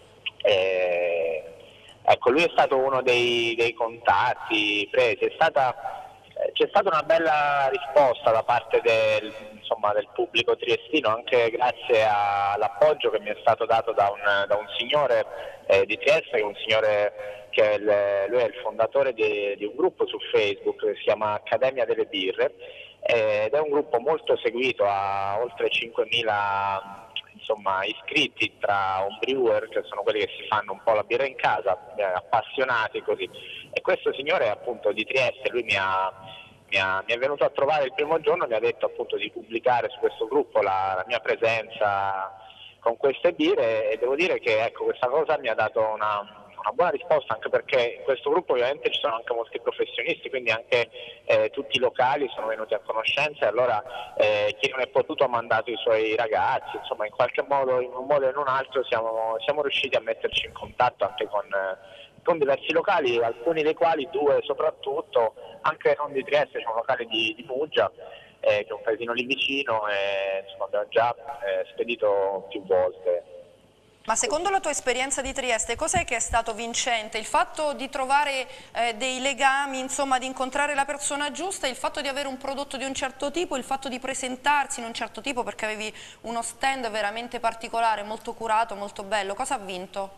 E... Ecco, lui è stato uno dei, dei contatti presi, è stata, eh, c'è stata una bella risposta da parte del, insomma, del pubblico triestino, anche grazie all'appoggio che mi è stato dato da un, da un signore eh, di Trieste, che è un signore che è il, lui è il fondatore di, di un gruppo su Facebook che si chiama Accademia delle Birre, eh, ed è un gruppo molto seguito, ha oltre cinquemila insomma iscritti tra homebrewer, che sono quelli che si fanno un po' la birra in casa, eh, appassionati così. E questo signore appunto di Trieste, lui mi ha, mi, ha, mi è venuto a trovare il primo giorno, mi ha detto appunto di pubblicare su questo gruppo la, la mia presenza con queste birre, e devo dire che ecco, questa cosa mi ha dato una, una buona risposta, anche perché in questo gruppo ovviamente ci sono anche molti professionisti, quindi anche eh, tutti i locali sono venuti a conoscenza, e allora eh, chi non è potuto ha mandato i suoi ragazzi, insomma in qualche modo, in un modo o in un altro siamo, siamo riusciti a metterci in contatto anche con, con diversi locali, alcuni dei quali, due soprattutto, anche non di Trieste, c'è un locale di, di Muggia, eh, che è un paesino lì vicino, e insomma abbiamo già eh, spedito più volte. Ma secondo la tua esperienza di Trieste, cos'è che è stato vincente? Il fatto di trovare eh, dei legami, insomma di incontrare la persona giusta, il fatto di avere un prodotto di un certo tipo, il fatto di presentarsi in un certo tipo perché avevi uno stand veramente particolare, molto curato, molto bello, cosa ha vinto?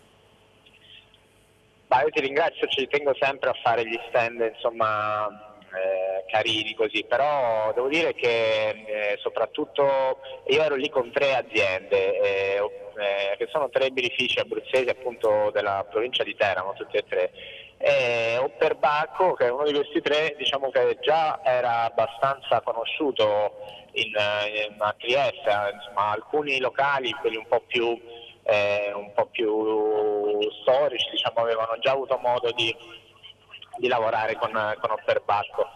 Bah, io ti ringrazio, ci tengo sempre a fare gli stand, insomma, eh, carini così, però devo dire che eh, soprattutto io ero lì con tre aziende, eh, eh, che sono tre birrifici abruzzesi appunto della provincia di Teramo, tutti e tre. E Opperbacco, che è uno di questi tre, diciamo che già era abbastanza conosciuto in, in, a Trieste, insomma, alcuni locali, quelli un po' più Eh, un po' più storici, diciamo, avevano già avuto modo di, di lavorare con, con Opperbacco,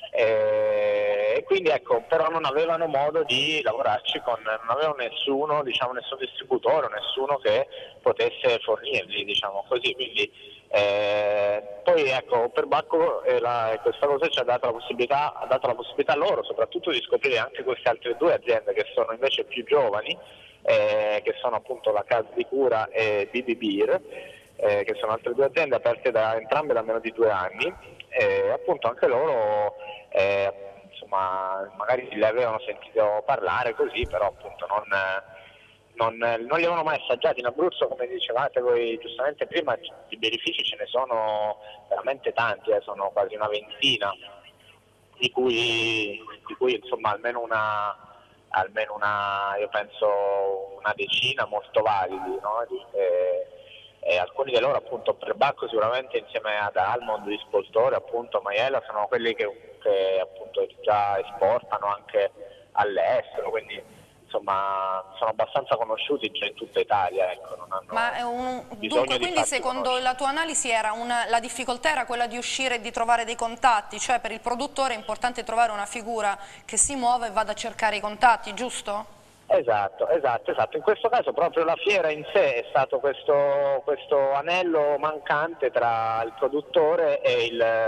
eh, e quindi ecco, però non avevano modo di lavorarci con, non avevano nessuno, diciamo, nessun distributore, nessuno che potesse fornirli, diciamo così, quindi eh, poi ecco, Opperbacco eh, la, questa cosa ci ha dato la possibilità, ha dato la possibilità a loro soprattutto di scoprire anche queste altre due aziende che sono invece più giovani, Eh, che sono appunto la Casa di Cura e B B Beer, eh, che sono altre due aziende aperte da entrambe da meno di due anni, e appunto anche loro eh, insomma magari le avevano sentito parlare così, però appunto non, non, non li avevano mai assaggiati. In Abruzzo, come dicevate voi giustamente prima, di birrifici ce ne sono veramente tanti, eh, sono quasi una ventina, di cui, di cui insomma almeno una almeno una, io penso una decina molto validi, no? e, e alcuni di loro appunto Opperbacco sicuramente insieme ad Almond di Spoltore, appunto Maiella, sono quelli che, che appunto già esportano anche all'estero, quindi insomma sono abbastanza conosciuti già in tutta Italia, ecco, non hanno Ma è un, dunque quindi secondo conoscere. La tua analisi era una, la difficoltà era quella di uscire e di trovare dei contatti, cioè per il produttore è importante trovare una figura che si muova e vada a cercare i contatti, giusto? Esatto, esatto, esatto. In questo caso proprio la fiera in sé è stato questo, questo anello mancante tra il produttore e il,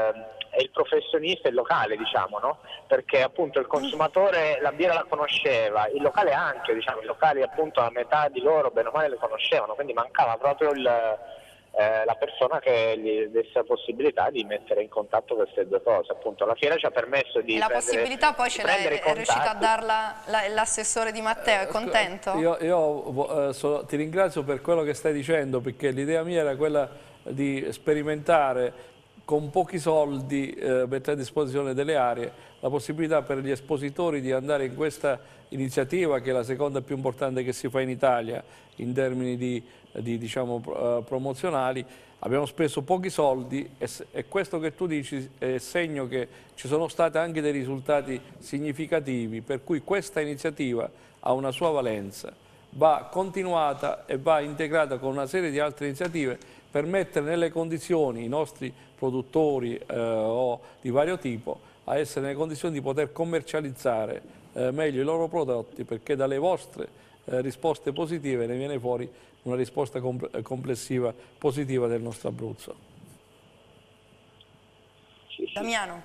è il professionista, il locale, diciamo, no? Perché appunto il consumatore la birra la conosceva, il locale anche, diciamo, i locali appunto a metà di loro bene o male le conoscevano, quindi mancava proprio il, eh, la persona che gli desse la possibilità di mettere in contatto queste due cose. Appunto la fiera ci ha permesso di e la prendere, possibilità poi ce l'è, è riuscita a darla l'assessore Di Matteo, è contento? Io, io eh, so, ti ringrazio per quello che stai dicendo, perché l'idea mia era quella di sperimentare con pochi soldi, eh, mettere a disposizione delle aree, la possibilità per gli espositori di andare in questa iniziativa, che è la seconda più importante che si fa in Italia in termini di, di diciamo, uh, promozionali. Abbiamo speso pochi soldi e, e questo che tu dici è segno che ci sono stati anche dei risultati significativi, per cui questa iniziativa ha una sua valenza, va continuata e va integrata con una serie di altre iniziative per mettere nelle condizioni i nostri produttori eh, o di vario tipo a essere nelle condizioni di poter commercializzare eh, meglio i loro prodotti, perché dalle vostre eh, risposte positive ne viene fuori una risposta comp complessiva positiva del nostro Abruzzo. Sì, sì. Damiano.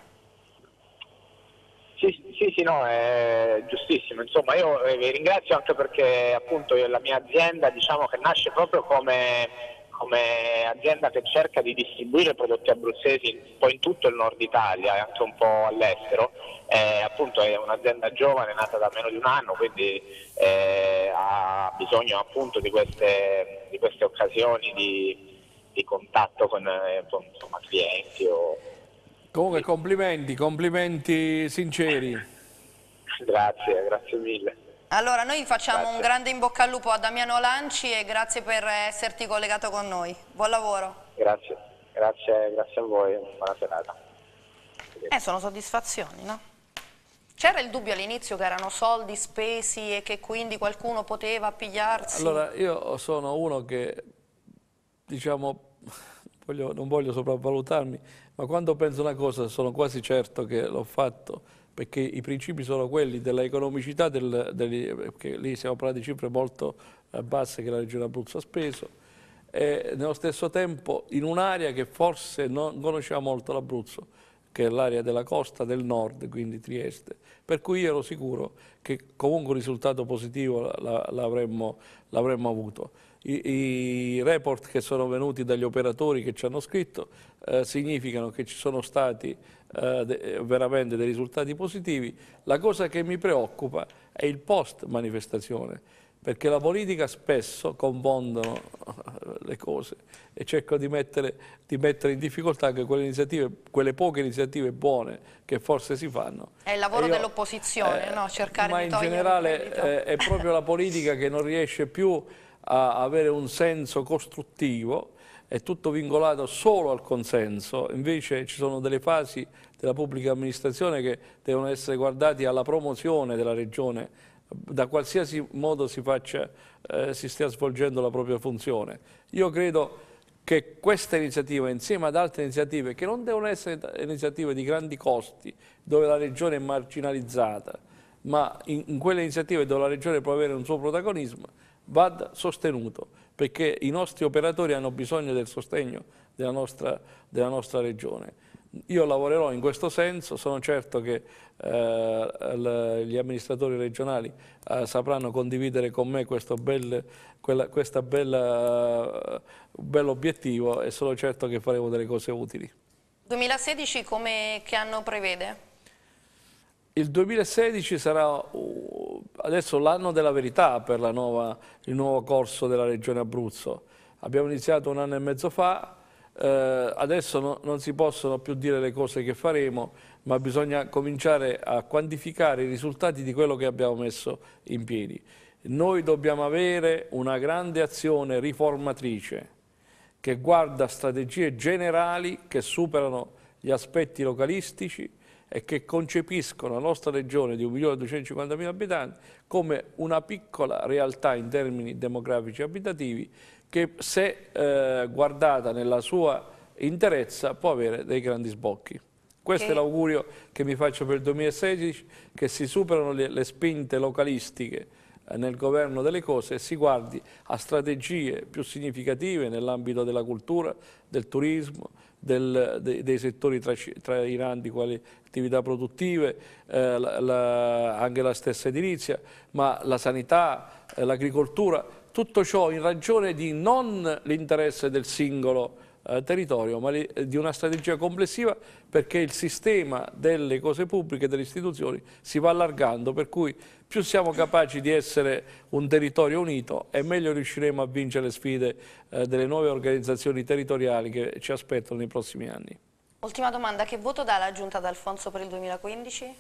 Sì, sì, sì, no, è giustissimo. Insomma, io vi ringrazio anche perché appunto io, la mia azienda, diciamo che nasce proprio come come azienda che cerca di distribuire prodotti abruzzesi un po' in tutto il nord Italia e anche un po' all'estero. Eh, appunto è un'azienda giovane, nata da meno di un anno, quindi eh, ha bisogno appunto di queste, di queste occasioni di, di contatto con, eh, con insomma, clienti. O... Comunque complimenti, complimenti sinceri. Grazie, grazie mille. Allora noi facciamo Grazie. un grande in bocca al lupo a Damiano Lanci e grazie per esserti collegato con noi. Buon lavoro. Grazie, grazie, grazie a voi, buona serata. Eh, sono soddisfazioni, no? C'era il dubbio all'inizio che erano soldi spesi e che quindi qualcuno poteva pigliarsi? Allora, io sono uno che, diciamo, voglio, non voglio sopravvalutarmi, ma quando penso una cosa sono quasi certo che l'ho fatto, perché i principi sono quelli della economicità, del, del, perché lì stiamo parlando di cifre molto basse che la Regione Abruzzo ha speso, e nello stesso tempo in un'area che forse non conosceva molto l'Abruzzo, che è l'area della costa del nord, quindi Trieste, per cui io ero sicuro che comunque un risultato positivo l'avremmo avuto. I, I report che sono venuti dagli operatori che ci hanno scritto eh, significano che ci sono stati eh, de, veramente dei risultati positivi. La cosa che mi preoccupa è il post manifestazione, perché la politica spesso confondono le cose e cercano di mettere, di mettere in difficoltà anche quelle iniziative, quelle poche iniziative buone che forse si fanno. È il lavoro dell'opposizione, eh, no? Cercare ma di in togliere generale eh, è proprio la politica che non riesce più a avere un senso costruttivo, è tutto vincolato solo al consenso, invece ci sono delle fasi della pubblica amministrazione che devono essere guardate alla promozione della regione, da qualsiasi modo si, faccia, eh, si stia svolgendo la propria funzione. Io credo che questa iniziativa, insieme ad altre iniziative, che non devono essere iniziative di grandi costi, dove la regione è marginalizzata, ma in, in quelle iniziative dove la regione può avere un suo protagonismo, vada sostenuto, perché i nostri operatori hanno bisogno del sostegno della nostra, della nostra regione. Io lavorerò in questo senso, sono certo che eh, gli amministratori regionali eh, sapranno condividere con me questo bel, quella, questa bella, uh, bello obiettivo e sono certo che faremo delle cose utili. duemilasedici come che anno prevede? Il duemilasedici sarà uh, adesso l'anno della verità per la nuova, il nuovo corso della Regione Abruzzo. Abbiamo iniziato un anno e mezzo fa. Eh, adesso no, non si possono più dire le cose che faremo, ma bisogna cominciare a quantificare i risultati di quello che abbiamo messo in piedi. Noi dobbiamo avere una grande azione riformatrice che guarda strategie generali che superano gli aspetti localistici e che concepiscono la nostra regione di un milione duecentocinquantamila abitanti come una piccola realtà in termini demografici e abitativi che se eh, guardata nella sua interezza può avere dei grandi sbocchi. Questo okay. è l'augurio che mi faccio per il duemilasedici, che si superano le, le spinte localistiche eh, nel governo delle cose e si guardi a strategie più significative nell'ambito della cultura, del turismo, del, de, dei settori trainanti quali attività produttive, eh, la, la, anche la stessa edilizia, ma la sanità, eh, l'agricoltura, tutto ciò in ragione di non l'interesse del singolo eh, territorio, ma li, di una strategia complessiva, perché il sistema delle cose pubbliche, delle istituzioni, si va allargando, per cui più siamo capaci di essere un territorio unito e meglio riusciremo a vincere le sfide eh, delle nuove organizzazioni territoriali che ci aspettano nei prossimi anni. Ultima domanda, che voto dà la Giunta d'Alfonso per il duemilaquindici?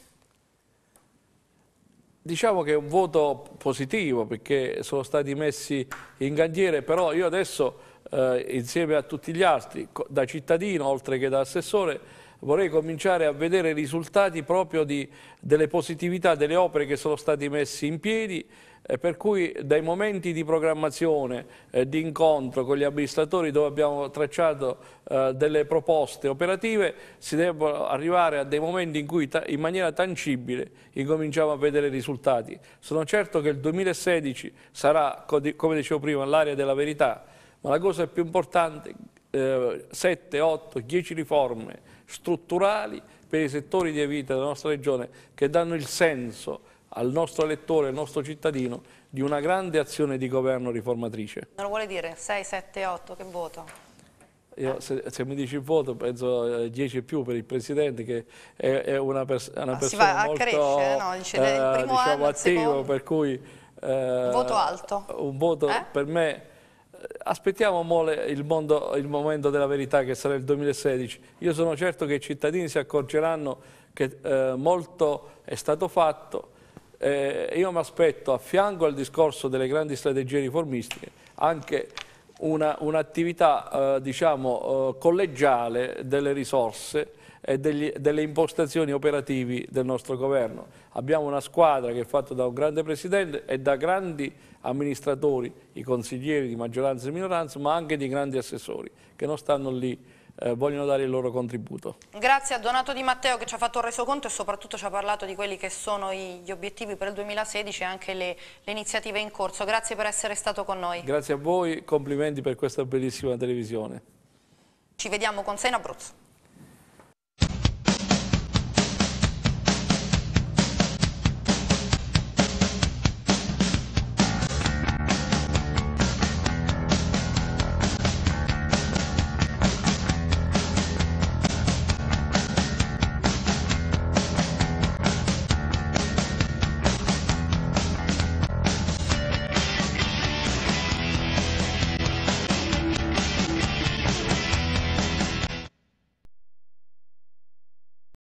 Diciamo che è un voto positivo perché sono stati messi in cantiere, però io adesso eh, insieme a tutti gli altri, da cittadino oltre che da assessore, vorrei cominciare a vedere i risultati proprio di, delle positività delle opere che sono state messe in piedi, eh, per cui dai momenti di programmazione, eh, di incontro con gli amministratori dove abbiamo tracciato eh, delle proposte operative, si debbono arrivare a dei momenti in cui in maniera tangibile incominciamo a vedere risultati. Sono certo che il duemilasedici sarà, come dicevo prima, l'area della verità, ma la cosa più importante, eh, sette, otto, dieci riforme strutturali per i settori di vita della nostra regione che danno il senso al nostro elettore, al nostro cittadino, di una grande azione di governo riformatrice. Non lo vuole dire? sei, sette, otto, che voto? Io, se, se mi dici il voto, penso dieci e più per il Presidente, che è, è una, pers una ah, persona si va a molto crescere, no? Dice, eh, il primo diciamo, anno, il attivo, secondo. per cui... Eh, voto alto. Un voto eh? per me... Aspettiamo mole il, mondo, il momento della verità che sarà il duemilasedici. Io sono certo che i cittadini si accorgeranno che eh, molto è stato fatto. Eh, io mi aspetto, a fianco al discorso delle grandi strategie riformistiche, anche un'attività un eh, diciamo, eh, collegiale delle risorse e degli, delle impostazioni operativi del nostro governo. Abbiamo una squadra che è fatta da un grande Presidente e da grandi amministratori, i consiglieri di maggioranza e minoranza, ma anche di grandi assessori che non stanno lì, eh, vogliono dare il loro contributo. Grazie a Donato Di Matteo che ci ha fatto un resoconto e soprattutto ci ha parlato di quelli che sono gli obiettivi per il duemilasedici e anche le, le iniziative in corso. Grazie per essere stato con noi. Grazie a voi, complimenti per questa bellissima televisione. Ci vediamo con Sei in Abruzzo.